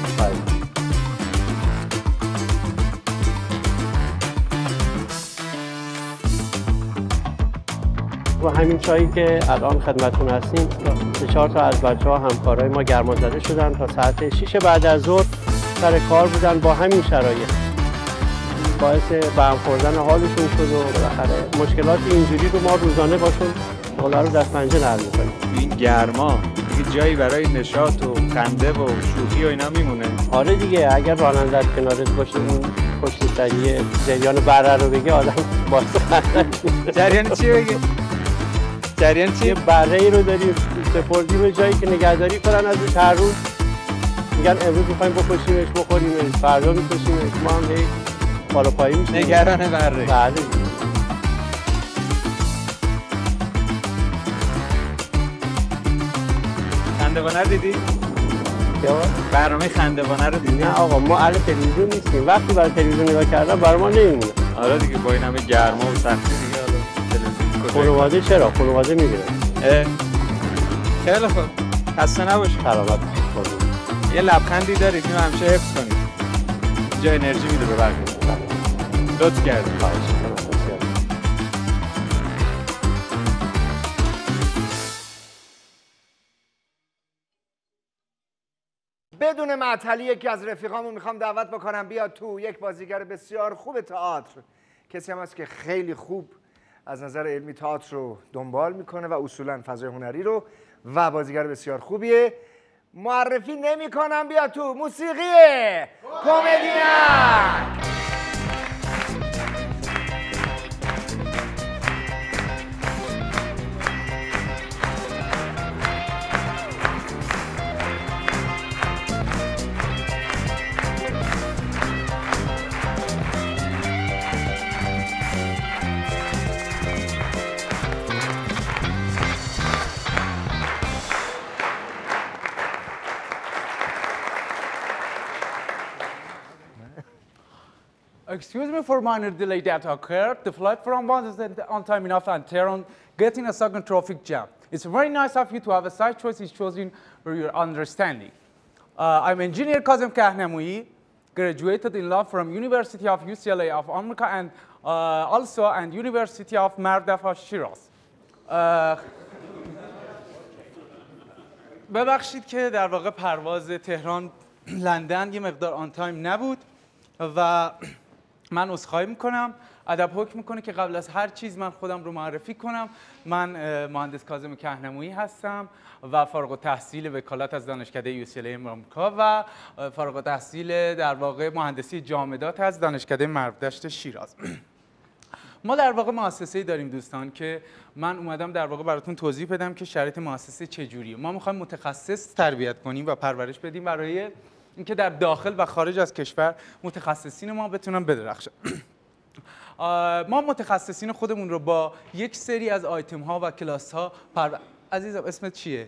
و همین چایی که الان خدمتتون هستیم 4 تا از بچه‌ها همکارای ما گرمازده شدن تا ساعت 6 بعد از ظهر سر کار بودن با همین شرایط. باعث به هم خوردن حالشون شد و بالاخره مشکلات اینجوری رو ما روزانه باشون بالا رو دست پنجه حل می‌کنیم. این گرما دیگه جایی برای نشاط و خنده و شوخی و اینا میمونه. آره دیگه اگر راننده کنارت باشه اون پشت سری جریان بره رو بگه آدم باعث خنده. جریان چی بگه؟ جریان چی؟ یه بره‌ای رو داری سپردی به جایی که نگهداری کنن ازش هر روز. میگن امروز می‌خوایم بکشیمش بخوریمش، فردا می‌کشیمش. ما هم هی بالا پایی میشیم. نگران بره. بله. خندوانه رو دیدی؟ برنامه خندوانه رو دیدی؟ نه آقا ما اهل تلویزیون نیستیم. وقتی برای تلویزیون نگاه کردن برای ما نمیمونه. آره دیگه با این همه گرما و سختی دیگه حالا تلویزیون خانواده چرا؟ خانواده میبینه. خیلی خوب. خسته نباشی. سلامت. یه لبخندی دارید اینو همیشه حفظ کنید. اینجا انرژی میده به بقیه. لطف کردید. بدون معطلی یکی از رفیقامو میخوام دعوت بکنم بیاد تو. یک بازیگر بسیار خوب تئاتر، کسی هم هست که خیلی خوب از نظر علمی تئاتر رو دنبال میکنه و اصولا فضای هنری رو و بازیگر بسیار خوبیه. معرفی نمیکنم بیاد تو. موسیقی کمدین. Excuse me for minor delay that occurred. The flight from wasn't on time enough and Tehran getting a second traffic jam. It's very nice of you to have a side choice chosen for your understanding. I'm engineer Kazem Kahnamoui, graduated in law from University of UCLA of America and also and University of Mardafa Shiraz. ببخشید که در واقع پرواز تهران لندن یه مقدار آن تایم نبود و من عذرخواهی میکنم. ادب حکم میکنه که قبل از هر چیز من خودم رو معرفی کنم. من مهندس کاظم کهنمویی هستم و فارغ التحصیل وکالت از دانشکده UCLA آمریکا و فارغ التحصیل در واقع مهندسی جامدات از دانشکده مرودشت شیراز. ما در واقع مؤسسه‌ای داریم دوستان که من اومدم در واقع براتون توضیح بدم که شرایط مؤسسه چجوریه. ما می‌خوایم متخصص تربیت کنیم و پرورش بدیم برای اینکه در داخل و خارج از کشور متخصصین ما بتونن بدرخشن. ما متخصصین خودمون رو با یک سری از آیتم ها و کلاس ها عزیزم اسمت چیه؟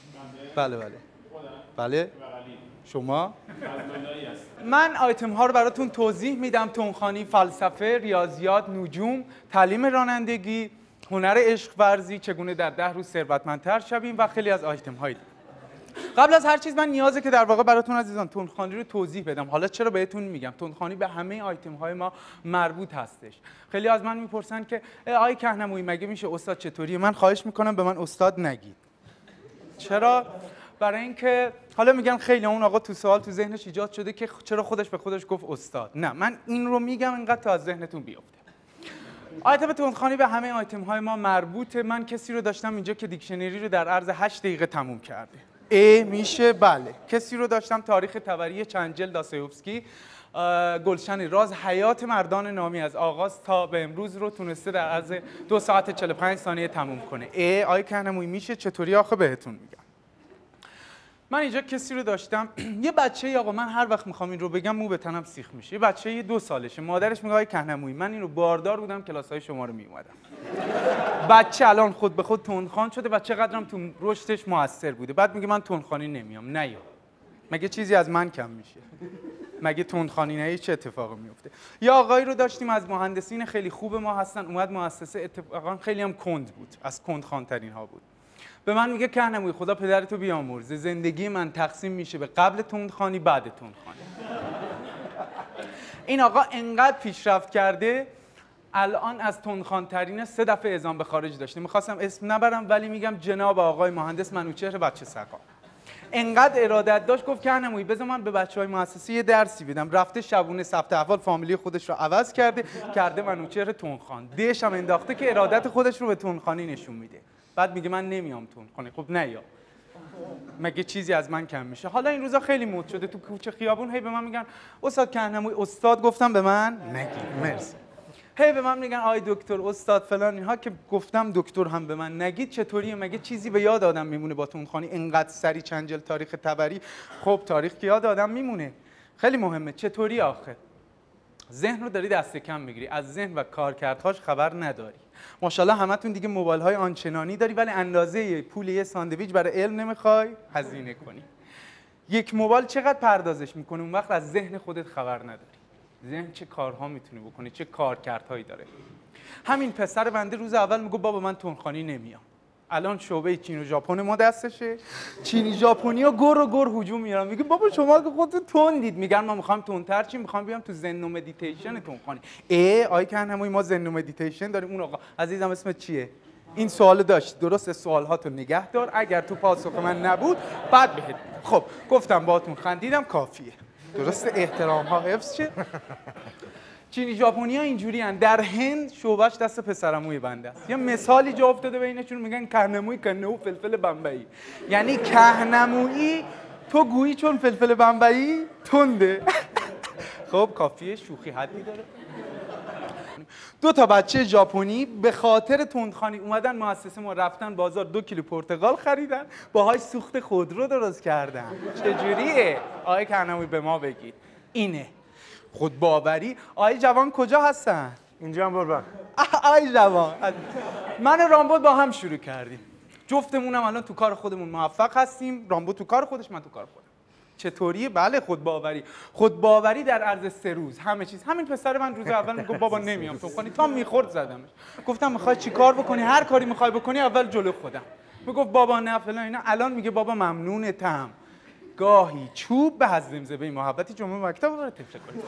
بله شما؟ من آیتم ها رو براتون توضیح میدم: تونخوانی، فلسفه، ریاضیات، نجوم، تعلیم رانندگی، هنر عشق ورزی، چگونه در 10 روز ثروتمندتر شویم و خیلی از آیتم هایی. قبل از هر چیز من نیازه که در واقع براتون عزیزان تندخوانی رو توضیح بدم. حالا چرا بهتون میگم؟ تندخوانی به همه آیتم های ما مربوط هستش. خیلی از من میپرسن که آقای کهنمویی مگه میشه استاد چطوریه؟ من خواهش میکنم به من استاد نگید. چرا؟ برای اینکه حالا میگن خیلی اون آقا تو سوال تو ذهنش ایجاد شده که چرا خودش به خودش گفت استاد. نه، من این رو میگم اینقدر تا از ذهنتون بیفته. آیتم تندخوانی به همه آیتم های ما مربوطه. من کسی رو داشتم اینجا که دیکشنری رو در عرض 8 دقیقه تموم کرده. میشه؟ بله. کسی رو داشتم تاریخ تبری چند جلد داستایوفسکی، گلشن راز، حیات مردان نامی از آغاز تا به امروز رو تونسته در عرض 2 ساعت 45 ثانیه تموم کنه. آقای کهنمویی میشه؟ چطوری آخه بهتون میگم. من اینجا کسی رو داشتم، یه بچه‌ای، آقا من هر وقت میخوام این رو بگم مو به تنم سیخ میشه. یه بچه‌ای 2 سالشه، مادرش میگه آقای کهنمویی من این رو باردار بودم کلاس‌های شما رو میومدم. بچه الان خود به خود تندخوان شده و چقدرم تو رشدش موثر بوده. بعد میگه من تندخوانی نمیام. نه یا مگه چیزی از من کم میشه؟ مگه تندخوانی نه چه اتفاقی میفته؟ یا آقایی رو داشتیم از مهندسین خیلی خوب ما هستن، اومد مؤسسه، اتفاقا خیلی هم کند بود، از کندخوان‌ترین ها بود. به من میگه کهنمویی خدا پدرتو بیامرزه، زندگی من تقسیم میشه به قبل تندخوانی بعد تندخوانی. این آقا انقدر پیشرفت کرده الان از تندخوان‌ترین 3 دفعه اعزام به خارج داشته. میخواستم اسم نبرم ولی میگم جناب آقای مهندس منوچهر بچه سقا. انقدر ارادت داشت گفت کهنمویی بذار من به بچهای مؤسسه یه درسی بدم. رفته شبونه ثبت احوال فامیلی خودش رو عوض کرده منوچهر تندخوان. دیش هم انداخته که ارادت خودش رو به تندخوانی نشون میده. بعد میگه من نمیام تندخوانی. خب نه یا مگه چیزی از من کم میشه؟ حالا این روزا خیلی مد شده تو کوچه خیابون هی به من میگن استاد کهنمویی. استاد گفتم به من نگید. مرسی. هی به من میگن آی دکتر، استاد، فلان اینها که گفتم دکتر هم به من نگید. چطوریه؟ مگه چیزی به یاد آدم میمونه با تندخوانی اینقدر سری چند جلد تاریخ تبری؟ خب تاریخ که یاد آدم میمونه. خیلی مهمه. چطوری آخه؟ ذهن رو داری دست کم میگیری، از ذهن و کارکردهاش خبر نداری. ماشاءالله همتون دیگه موبایل های آنچنانی داری ولی اندازه پول یه ساندویچ برای علم نمیخوای هزینه کنی. یک موبایل چقدر پردازش میکنه؟ اون وقت از ذهن خودت خبر نداری. ذهن چه کارها میتونه بکنه، چه کارکردهایی داره. همین پسر بنده روز اول میگه بابا من تندخوانی نمیام. الان شعبه چین و ژاپن ما دستشه. چینی ژاپنیا گر و گر هجوم میارن. میگه بابا شما که خودتون تندید. میگن ما میخوایم تندتر چیم، میخوام بیام تو زن و مدیتیشن تندخوانی. آی کهنمویی ما زن و مدیتیشن داریم. اون آقا عزیزم اسمت چیه؟ این سوالو داشت. درست سوالهاتو نگه دار. اگر تو پاسخ من نبود بعد بهت. خب گفتم باهاتون خندیدم کافیه. درست احترام ها حفظ شه. چینی ژاپنیا اینجوری ان. در هند شعبهش دست پسرعموی بنده است. یه مثالی جا افتاده بینشون، میگن کهنمویی کنهو فلفل بمبئی. یعنی کهنمویی تو گویی چون فلفل بمبئی تنده. خب کافیه، شوخی حدی داره. 2 تا بچه ژاپنی به خاطر تندخوانی اومدن مؤسسه ما، رفتن بازار 2 کیلو پرتقال خریدن، باهاش سوخت خودرو درست کردن. چجوریه؟ آقای کهنمویی به ما بگید. اینه خود باوری. آقای جوان کجا هستن؟ اینجا هم بربر. آقای جوان، من و رامبد با هم شروع کردیم. جفتمونم الان تو کار خودمون موفق هستیم. رامبد تو کار خودش، من تو کار خودم. چطوریه؟ بله خودباوری. خودباوری در عرض 3 روز همه چیز. همین پسر من روز اول میگه بابا نمیام تندخوانی. تا میخورد زدمش. گفتم میخوای چیکار بکنی؟ هر کاری میخوای بکنی اول جلو خودم. میگفت بابا نه فلان اینا. الان میگه بابا ممنونتم. گاهی چوب به زمزمه محبتی جمعه مکتب رو تفسیر کنید.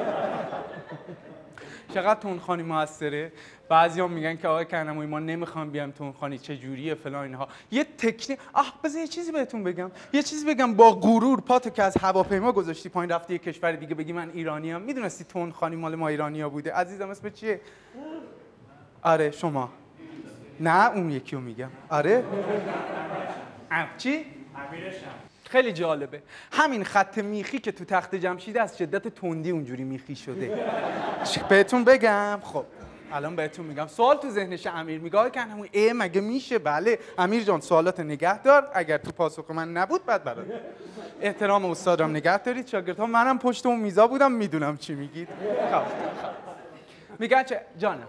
چقدر تندخوانی موثره. بعضیام میگن که آقای کهنمویی ما نمیخوام بیام تندخوانی، چه جوریه فلان اینها. یه تکنیک بذار یه چیزی بهتون بگم. یه چیزی بگم، با غرور پاتو که از هواپیما گذاشتی پایین رفتی یه کشور دیگه بگی من ایرانیام. میدونستی تندخوانی مال ما ایرانیا بوده؟ عزیزم اسم چیه؟ آره شما. نه اون یکیو میگم. آره چی؟ امیرشم. خیلی جالبه. همین خط میخی که تو تخت جمشید از شدت تندی اونجوری میخی شده. بهتون بگم. خب الان بهتون میگم. سوال تو ذهنش امیر میگه آقای کهنمویی مگه میشه؟ بله امیر جان سوالات نگه دار، اگر تو پاسخ من نبود بعد برات احترام استادم نگه دارید. شاگردها منم پشت اون میزا بودم میدونم چی میگید. میگن چه جانم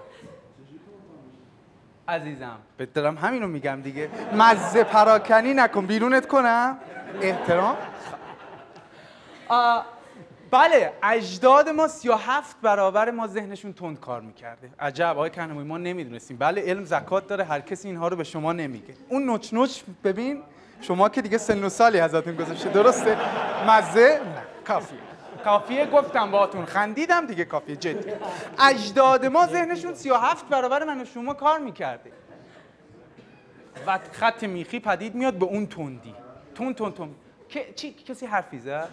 عزیزم بهت دارم همینو میگم دیگه، مزه پراکنی نکن، بیرونت کنم. احترام. بله اجداد ما 37 برابر ما ذهنشون تند کار میکرده. عجب آقای کهنمویی ما نمیدونستیم. بله علم زکات داره، هر کسی اینها رو به شما نمیگه. اون نوچ نوچ ببین شما که دیگه سن و سالی ازتون گذشته، درسته؟ مزه نه کافیه. کافیه گفتم باهاتون خندیدم دیگه، کافیه جدی. اجداد ما ذهنشون 37 برابر من و شما کار میکرده و خط میخی پدید میاد به اون تندی. تون کسی حرفی زد؟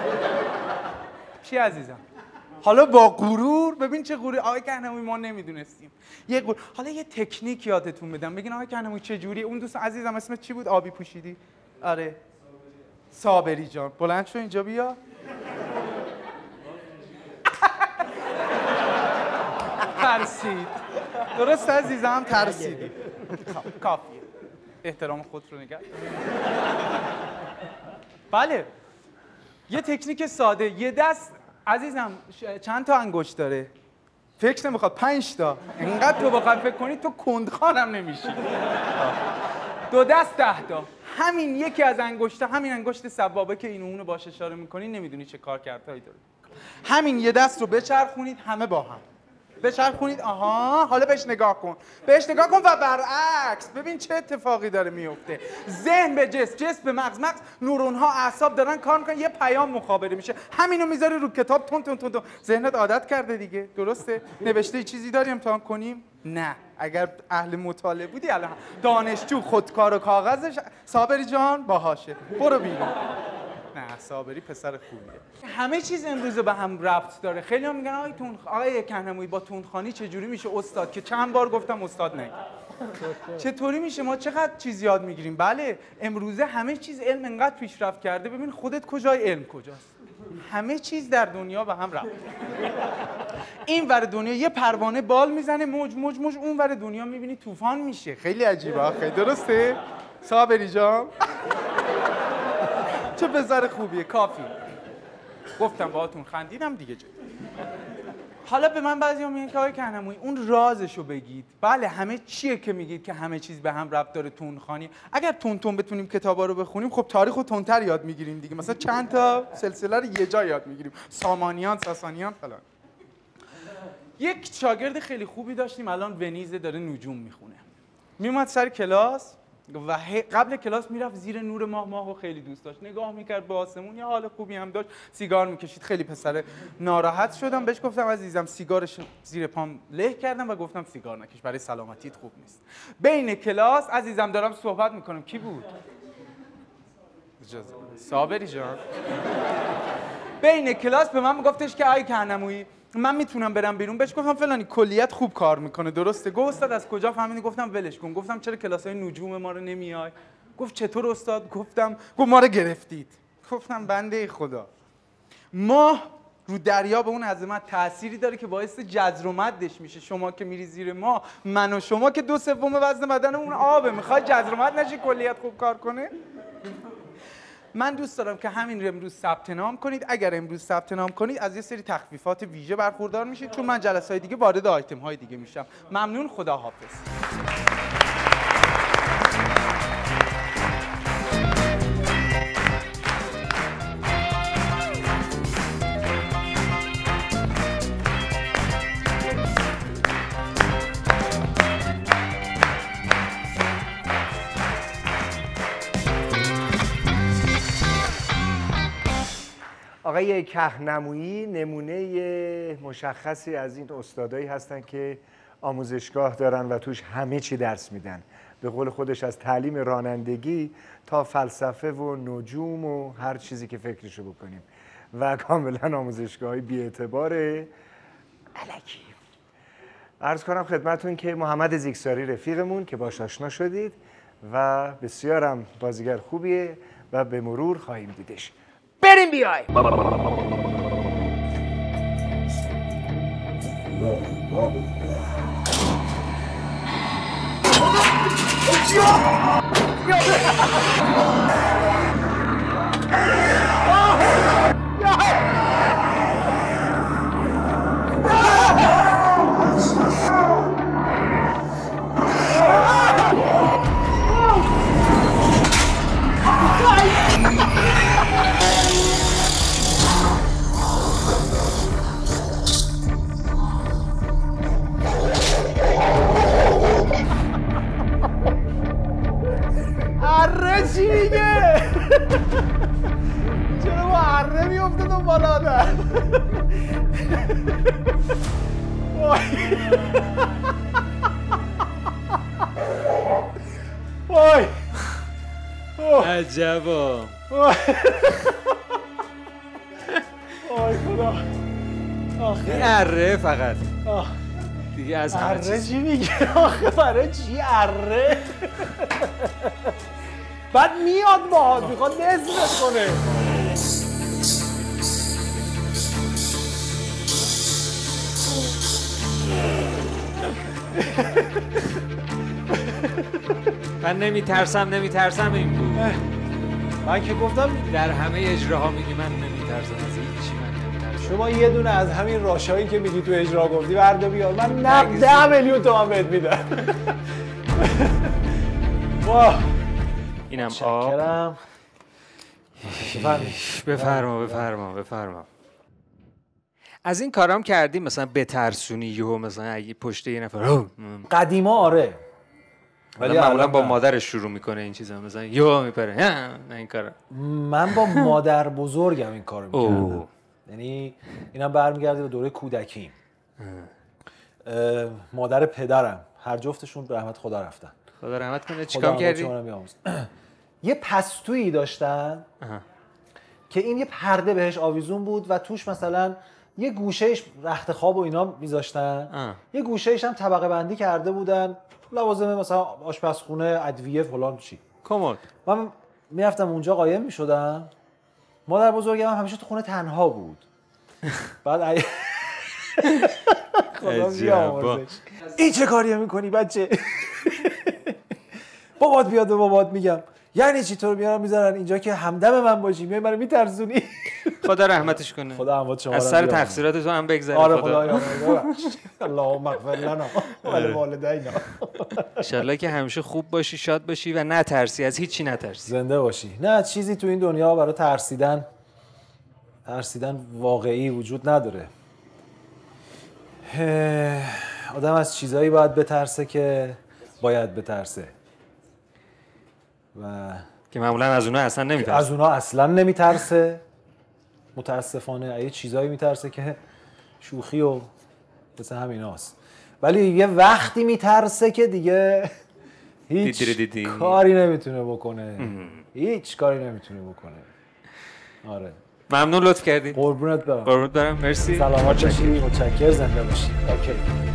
چی عزیزم؟ حالا با غرور ببین چه غرور. آقای کهنمویی ما نمیدونستیم. حالا یه تکنیک یادتون بدم. بگین آقای کهنمویی چه جوری؟ اون دوست عزیزم اسمت چی بود؟ آبی پوشیدی؟ آره صابری جان بلند شو اینجا بیا. ترسید. درست عزیزم ترسیدی. کافیه. احترام خود رو نگه. بله یه تکنیک ساده. یه دست عزیزم چند تا انگشت داره؟ فکر نمیخواد 5 تا. اینقدر تو بخوای فکر کنی تو کندخانم نمیشی. 2 دست 10 تا. همین یکی از انگشتا، همین انگشت سبابه که اینو اونو باش اشاره میکنی نمیدونی چه کارکردهایی داره. همین یه دست رو بچرخونید همه با هم. بچرخونید. آها حالا بهش نگاه کن. بهش نگاه کن و برعکس. ببین چه اتفاقی داره میفته. ذهن به جسم، جسم به مغز، مغز نورون ها اعصاب دارن کار میکنن، یه پیام مخابره میشه. همینو میذاری رو کتاب تون ذهنت عادت کرده دیگه. درسته؟ نوشته چیزی داری امتحان کنیم؟ نه. اگر اهل مطالعه بودی الان دانشجو خودکار و کاغذش صابری جان باهاشه. برو بیرون. نه صابری پسر خوبیه. همه چیز امروز به هم ربط داره. خیلی هم میگن آقای کهنمویی با تندخوانی چجوری میشه استاد؟ که چند بار گفتم استاد نگید. چطوری میشه؟ ما چقدر چیز یاد میگیریم. بله امروزه همه چیز علم انقدر پیشرفت کرده. ببین خودت کجای علم کجاست. همه چیز در دنیا به هم ربط داره. این ور دنیا یه پروانه بال میزنه موج، اون ور دنیا میبینی طوفان میشه. خیلی عجیبه. خیلی درسته صابری جان. چه پسر خوبیه. کافی گفتم باهاتون خندیدم دیگه. جدی حالا به من بعضیا میگن که آقای کهنمویی اون رازشو بگید. بله همه چیه که میگید که همه چیز به هم ربط داره. تندخوانی اگر تون بتونیم کتابا رو بخونیم خب تاریخو تندتر یاد میگیریم دیگه. مثلا چند تا سلسله رو یه جا یاد میگیریم، سامانیان، ساسانیان فلان. یک شاگرد خیلی خوبی داشتیم الان ونیزه داره نجوم میخونه. میومد سر کلاس و قبل کلاس میرفت زیر نور ماهو خیلی دوست داشت. نگاه میکرد به آسمون، یه حال خوبی هم داشت. سیگار میکشید. خیلی پسر ناراحت شدم بهش گفتم عزیزم سیگارش زیر پام له کردم و گفتم سیگار نکش برای سلامتیت خوب نیست. بین کلاس عزیزم دارم صحبت میکنم. کی بود؟ صابری جان. بین کلاس به من میگفتش که آقای کهنمویی من میتونم برم بیرون؟ بهش گفتم فلانی کلیت خوب کار میکنه. درسته؟ گفت استاد از کجا فهمیدی؟ گفتم ولش کن. گفتم چرا کلاسای نجوم ما رو نمیای؟ گفت چطور استاد؟ گفت ما رو گرفتید. گفتم بنده خدا ماه رو دریا به اون عظمت تأثیری داره که باعث جزر و مدش میشه. شما که میری زیر ماه، من و شما که 2/3 وزن بدنمون آبه، میخواد جزر و مد نشه کلیت خوب کار کنه؟ من دوست دارم که همین امروز ثبت نام کنید. اگر امروز ثبت نام کنید از یه سری تخفیفات ویژه برخوردار میشید، چون من جلسه‌های دیگه وارد آیتم های دیگه میشم. ممنون. خداحافظ. آقای کهنمویی نمونه مشخصی از این استادایی هستن که آموزشگاه دارن و توش همه چی درس میدن. به قول خودش از تعلیم رانندگی تا فلسفه و نجوم و هر چیزی که فکرشو بکنیم و کاملا آموزشگاهی بی‌اعتباره الکی. عرض کنم خدمتون که محمد زیگساری رفیقمون که باش آشنا شدید و بسیارم بازیگر خوبیه و به مرور خواهیم دیدش. بریم بیای. اره چی میگه؟ چرا با اره میفته دنبال آدم؟ وای عجبا وای خدا این اره فقط دیگه از همه اره چی میگه؟ آخه برای چی اره؟ بعد میاد باهات میخواد نصفت کنه. من نمیترسم این بود. من که گفتم در همه اجراها میگی من نمیترسم از هیچی. من نمیترسم. شما یه دونه از همین راشایی که میگی تو اجرا گفتی برده بیار، من نقد 10 میلیون تومان بهت میدم. واه اینم آب. بفرما. از این کارام کردی مثلا بترسونی یهو مثلا اگه پشت یه نفر قدیما آره، ولی معمولا با مادرش شروع میکنه این چیزا، مثلا یهو میپره نه این کارا. من با مادر بزرگم این کارو میکردم، یعنی اینم برمیگرده به دوره کودکیم. مادر پدرم هر جفتشون به رحمت خدا رفتن. خدا رحمت کنه. چیکار کردی؟ یه پستویی داشتن که این یه پرده بهش آویزون بود و توش مثلا یه گوشهش رخت خواب و اینا میذاشتن، یه گوشهش هم طبقه بندی کرده بودن، لوازم مثلا آشپزخونه، ادویه، فلان چی، کمد. من میرفتم اونجا قایم میشدم. مادر بزرگم هم همیشه تو خونه تنها بود. بعد خدا بیامرزش، این چه کاریه میکنی بچه؟ بابات بیاد و بابات میگم یعنی چی تو رو میارن میذارن اینجا که همدم من باشی، میای منو میترسونی. خدا رحمتش کنه. خدا رحمت شما. از سر تقصیرات تو هم بگذره. آره خدا اللهم اغفر لنا ولوالدینا. ان شاءالله که همیشه خوب باشی، شاد باشی و نترسی، از هیچی نترسی. زنده باشی. نه چیزی تو این دنیا برای ترسیدن واقعی وجود نداره. آدم از چیزایی باید بترسه که باید بترسه و که معمولا از اونها اصلا نمیترسه. از اونها اصلا نمیترسه. متاسفانه یه چیزایی میترسه که شوخی و مثل همیناست، ولی یه وقتی میترسه که دیگه هیچ کاری نمیتونه بکنه. هیچ کاری نمیتونه بکنه. آره ممنون، لطف کردی. قربونت برم. مرسی. سلامت باشی. متشکرم. زنده باشی. اوکی.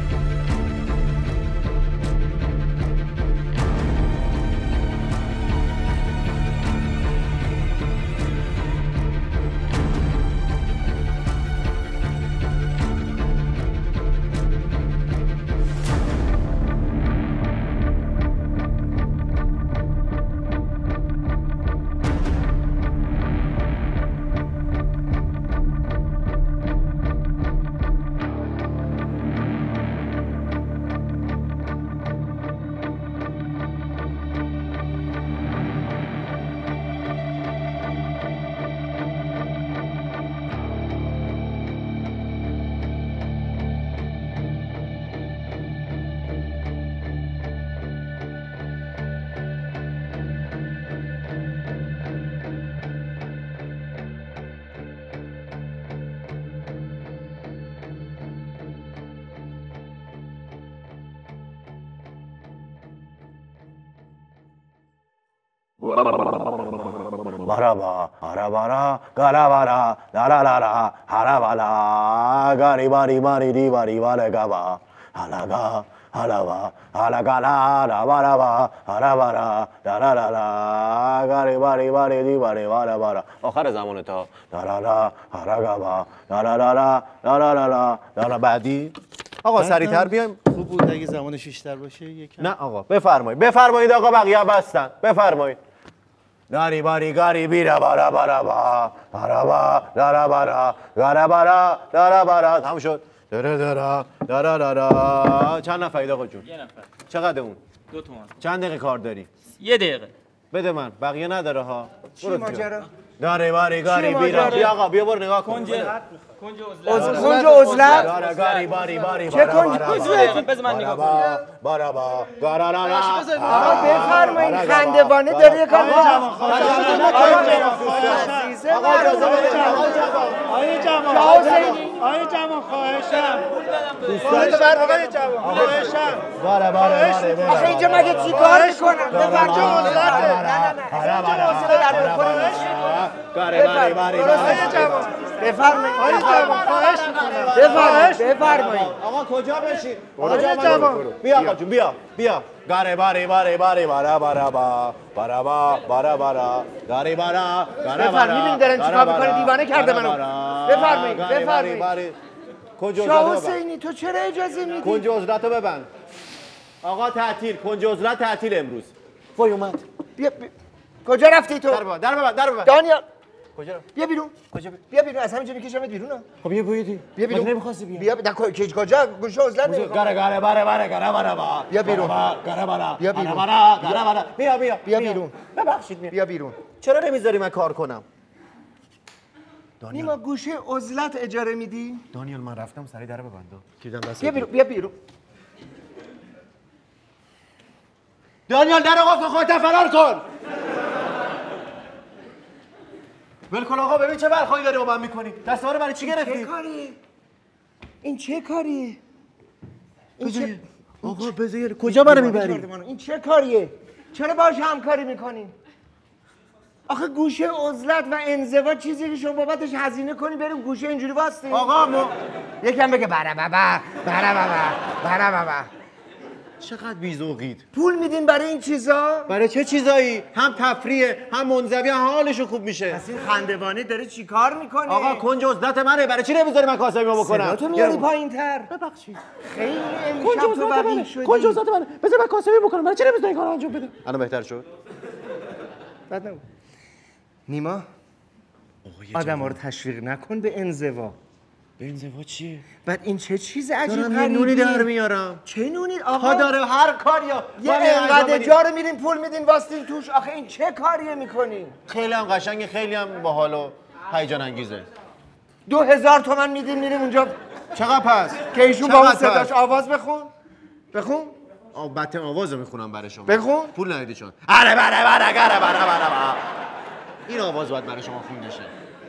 Baraba, harabara, garabara, dararara, harabala, garibari, bari, bari, gaba, halaga, halava, halagala, rabaraba, harabara, dararara, garibari, bari, bara. آخر زمان تا darara, haragaba, dararara, dararara, بعدی آقا سریعتر بیایم. خوب بود اگه زمانش بیشتر باشه یکم. نه آقا بفرمایید آقا بقیه بستن. بفرمایید. داری باری گاری بیره بارا بارا با بارا با دارا بارا دارا بارا دارا بارا. تموم شد. دارا دارا دارا دارا. چند نفرید آقا جون؟ یه نفر. چقدر اون؟ 2 تومن. چند دقیقه کار داری؟ 1 دقیقه. بده من. بقیه نداره ها. چی ماجرا؟ داره باری گاری بیره. بیا آقا بیا برو نگاه کن. کنج عزلت. داره گاری باری باری. چه کنج عزلت؟ بذار من نگاه کنم. بارا با گارا را. آقا بفرمایید خندوانه داره یه کار آقای جوان خواهشم. آقای جوان خواهشم. باره آخه اینجا مگه چی کار میکنم؟ بفرمایید. بفرمایید. آقا کجا بشین؟ بیا آقا جون بیا. گاره باره باره باره بارا بارا با بارا با بارا بارا داری بارا گاره بارا. میبینی دارن چیکار میکنه؟ دیوانه کرده منو. بفرمایید. شاه حسینی تو چرا اجازه میدی؟ کنج عزلتو ببند. آقا تعطیل. کنج عزلت تعطیل امروز. وای اومد. بیا کجا رفتی تو؟ در ببند. دانیال کجا رفت؟ بیا بیرون. بیا بیرون. از همینجا میکشمت بیرون. خب بیا بیرون. نمیخواستی بیا. کجا؟ گوش عزلت نمیخوام. گاره باره گاره باره با. بیا بیرون. گاره باره. بیا بیرون. بیا بیرون. ببخشید بیا بیرون. چرا نمیذاری من کار کنم؟ نیما گوشه عزلت اجاره میدی؟ دانیال من رفتم سری در ببند. بیا بیرون. دانیال در آقا خودت فرار کن. ول کن آقا. ببین چه برخوردی داری با من میکنی. دستوار برای چی گرفتی؟ این چه کاریه؟ آقا بذار کجا برای میبری؟ این چه کاریه؟ چرا باهاش همکاری میکنین؟ آخه گوشه عزلت و انزوا چیزی که شما بابتش هزینه کنی بریم گوشه اینجوری واسطه. آقا یکم بگه بره بابا. چقدر بی‌ذوقید. پول میدین برای این چیزا؟ برای چه چیزایی؟ هم تفریحه، هم منزوی، هم حالشون خوب میشه. پس این خندوانه داره چیکار میکنه؟ آقا کنج عزلت منه. برای چی نمیذاری من کاسبیمو بکنم؟ صدا تو میاری پایین‌تر. ببخشید. خیلی امشب تو وقیح شدی. کنج عزلت منه. بذار من کاسبی بکنم. برای چی نمیذاری این کارو انجام بدم؟ الان بهتر شد. بد نبود. نیما آدم‌ها رو تشویق نکن به انزوا. به انزوا چیه؟ بعد این چه چیز عجیب دارم یه نونی در میارم. چه نونی؟ آقا داره هر کاریا. یه انقدر جا رو میرین پول میدین واسطین توش. آخه این چه کاریه میکنین؟ خیلی هم قشنگه، خیلی هم باحال و هیجان انگیزه. 2000 تومان میدین میریم اونجا. چقدر پس؟ که ایشون با اون صداش آواز بخون. بطن آوازو میخونم برای شما. بخون. پول ندیدی چون. بره. این آواز باید برای شما خون بشه.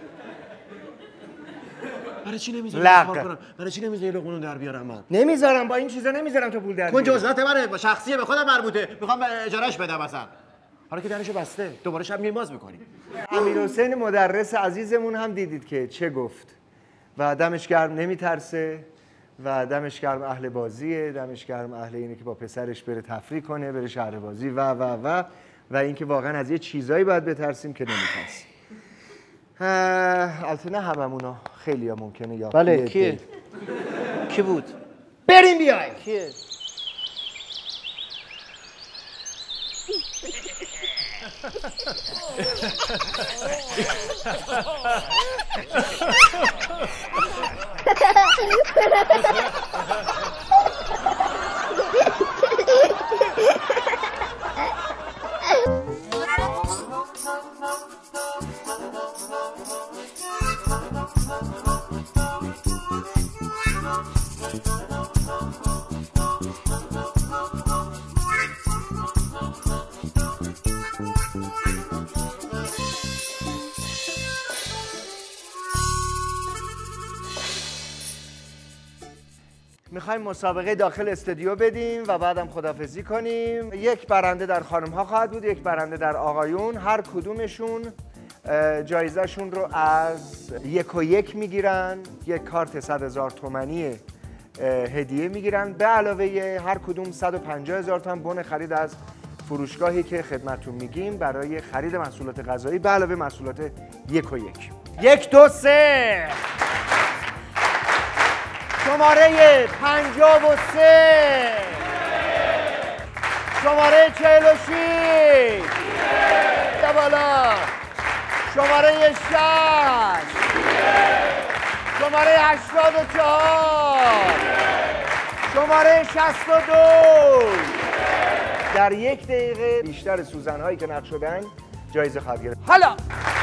برای چی نمیذاری کار کنم؟ برای چی نمیذاری لقمه در بیارم من؟ نمیذارم. با این چیزا نمیذارم تو پول در بیاری. کنج عزلت منه، شخصیه، به خودم مربوطه. میخوام اجارهش بدم مثلا. حالا که درشو بسته، دوباره شب میایم باز میکنیم. امیرحسین مدرس عزیزمون هم دیدید که چه گفت. و دمش گرم نمیترسه و دمش گرم اهل بازیه، دمش گرم اهل اینه که با پسرش بره تفریح کنه، بره شهر بازی و اینکه واقعا از یه چیزایی باید بترسیم که نمیترسیم. البته نه هممونا، خیلی‌ها ممکنه یا بله. کیه؟ کی بود؟ بریم بیای. کیه؟ میخوایم مسابقه داخل استودیو بدیم و بعدم خداحافظی کنیم. یک برنده در خانم ها خواهد بود، یک برنده در آقایون. هر کدومشون جایزهشون رو از 1 میگیرن. یک کارت 100,000 تومانی هدیه میگیرن. به علاوه هر کدوم 150,000 تومان بون خرید از فروشگاهی که خدمتتون میگیم برای خرید محصولات غذایی به علاوه محصولات 1 و 1. 1 2 3 شماره 53 شماره 46 یا بالا شماره 60 شماره 84 شماره 62 در 1 دقیقه بیشتر سوزن‌هایی که نقش شدن جایزه خواهد گرفت. حالا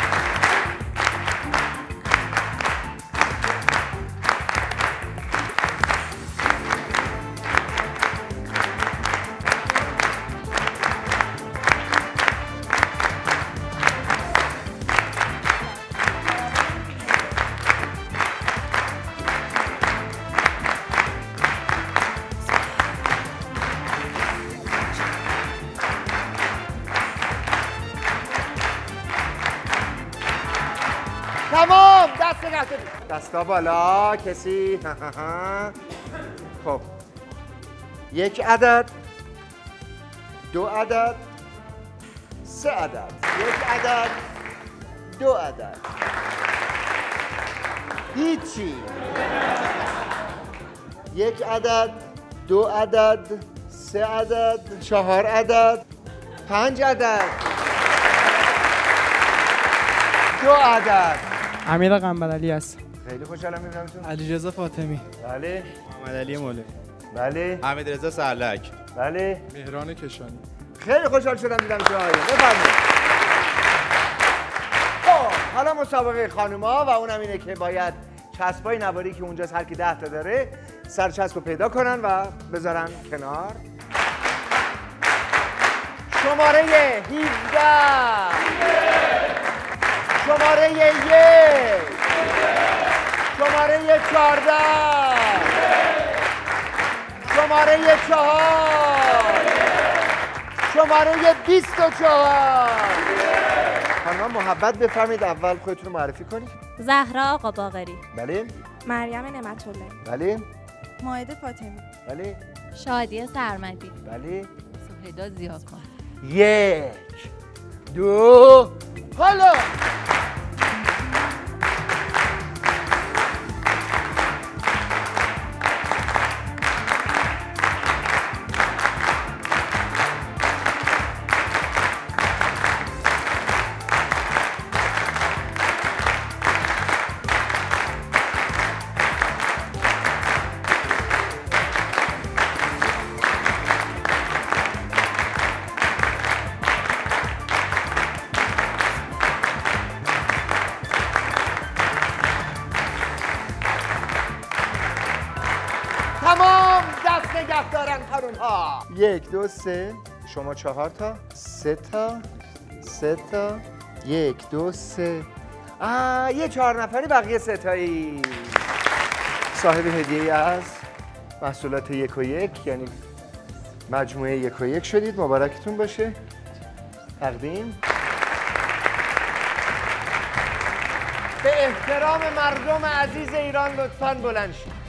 تمام. دست نگه دارید. دستا بالا. کسی خب 1 عدد 2 عدد 3 عدد 1 عدد 2 عدد هیچی 1 عدد 2 عدد 3 عدد 4 عدد 5 عدد 2 عدد. امیر قنبرعلی هست. خیلی خوشحالم میبینمتون. علیرضا فاطمی. بله. محمد علی مولوی. بله. حمید رضا سرلک. بله. مهران کشانی. خیلی خوشحال شدم دیدمتون آقایون. بفرمایید. خب حالا مسابقه خانوما و اونم اینه که باید چسبای نواری که اونجاست هر کی 10 تا داره سرچسب رو پیدا کنن و بذارن کنار. شماره 17 شماره 1 شماره 14 شماره 4 شماره 24. خانم محبت بفرمایید اول خودتون رو معرفی کنید. زهرا آقا باقری. بله. مریم نعمت الله. بله. مائده فاطمی. بله. شادیه سرمدی. بله. سهیدا ضیاءخان. 1 2 حالا تمام. دست نگه دارن خانوم ها. 1 2 3 شما 4 تا 3 تا 3 تا 1 2 3 یه 4 نفری بقیه 3 تایی. صاحب هدیه از محصولات 1 و 1 یعنی مجموعه 1 و 1 شدید. مبارکتون باشه. تقدیم به احترام مردم عزیز ایران لطفاً بلند شید.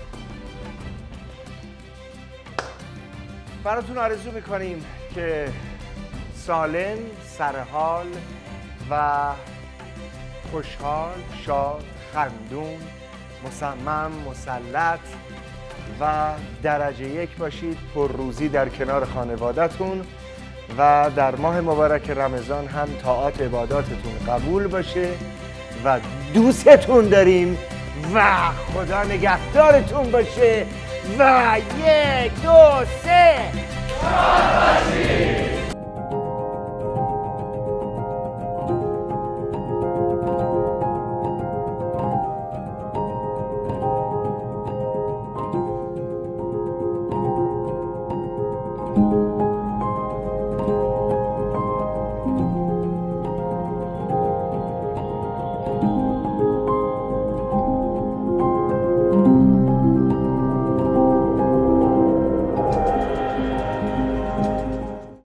براتون آرزو میکنیم که سالم، سرحال و خوشحال، شاد، خندون، مصمم، مسلط و درجه 1 باشید. پرروزی در کنار خانواده‌تون و در ماه مبارک رمضان هم طاعات عباداتتون قبول باشه و دوستتون داریم و خدا نگهدارتون باشه و 1 2 3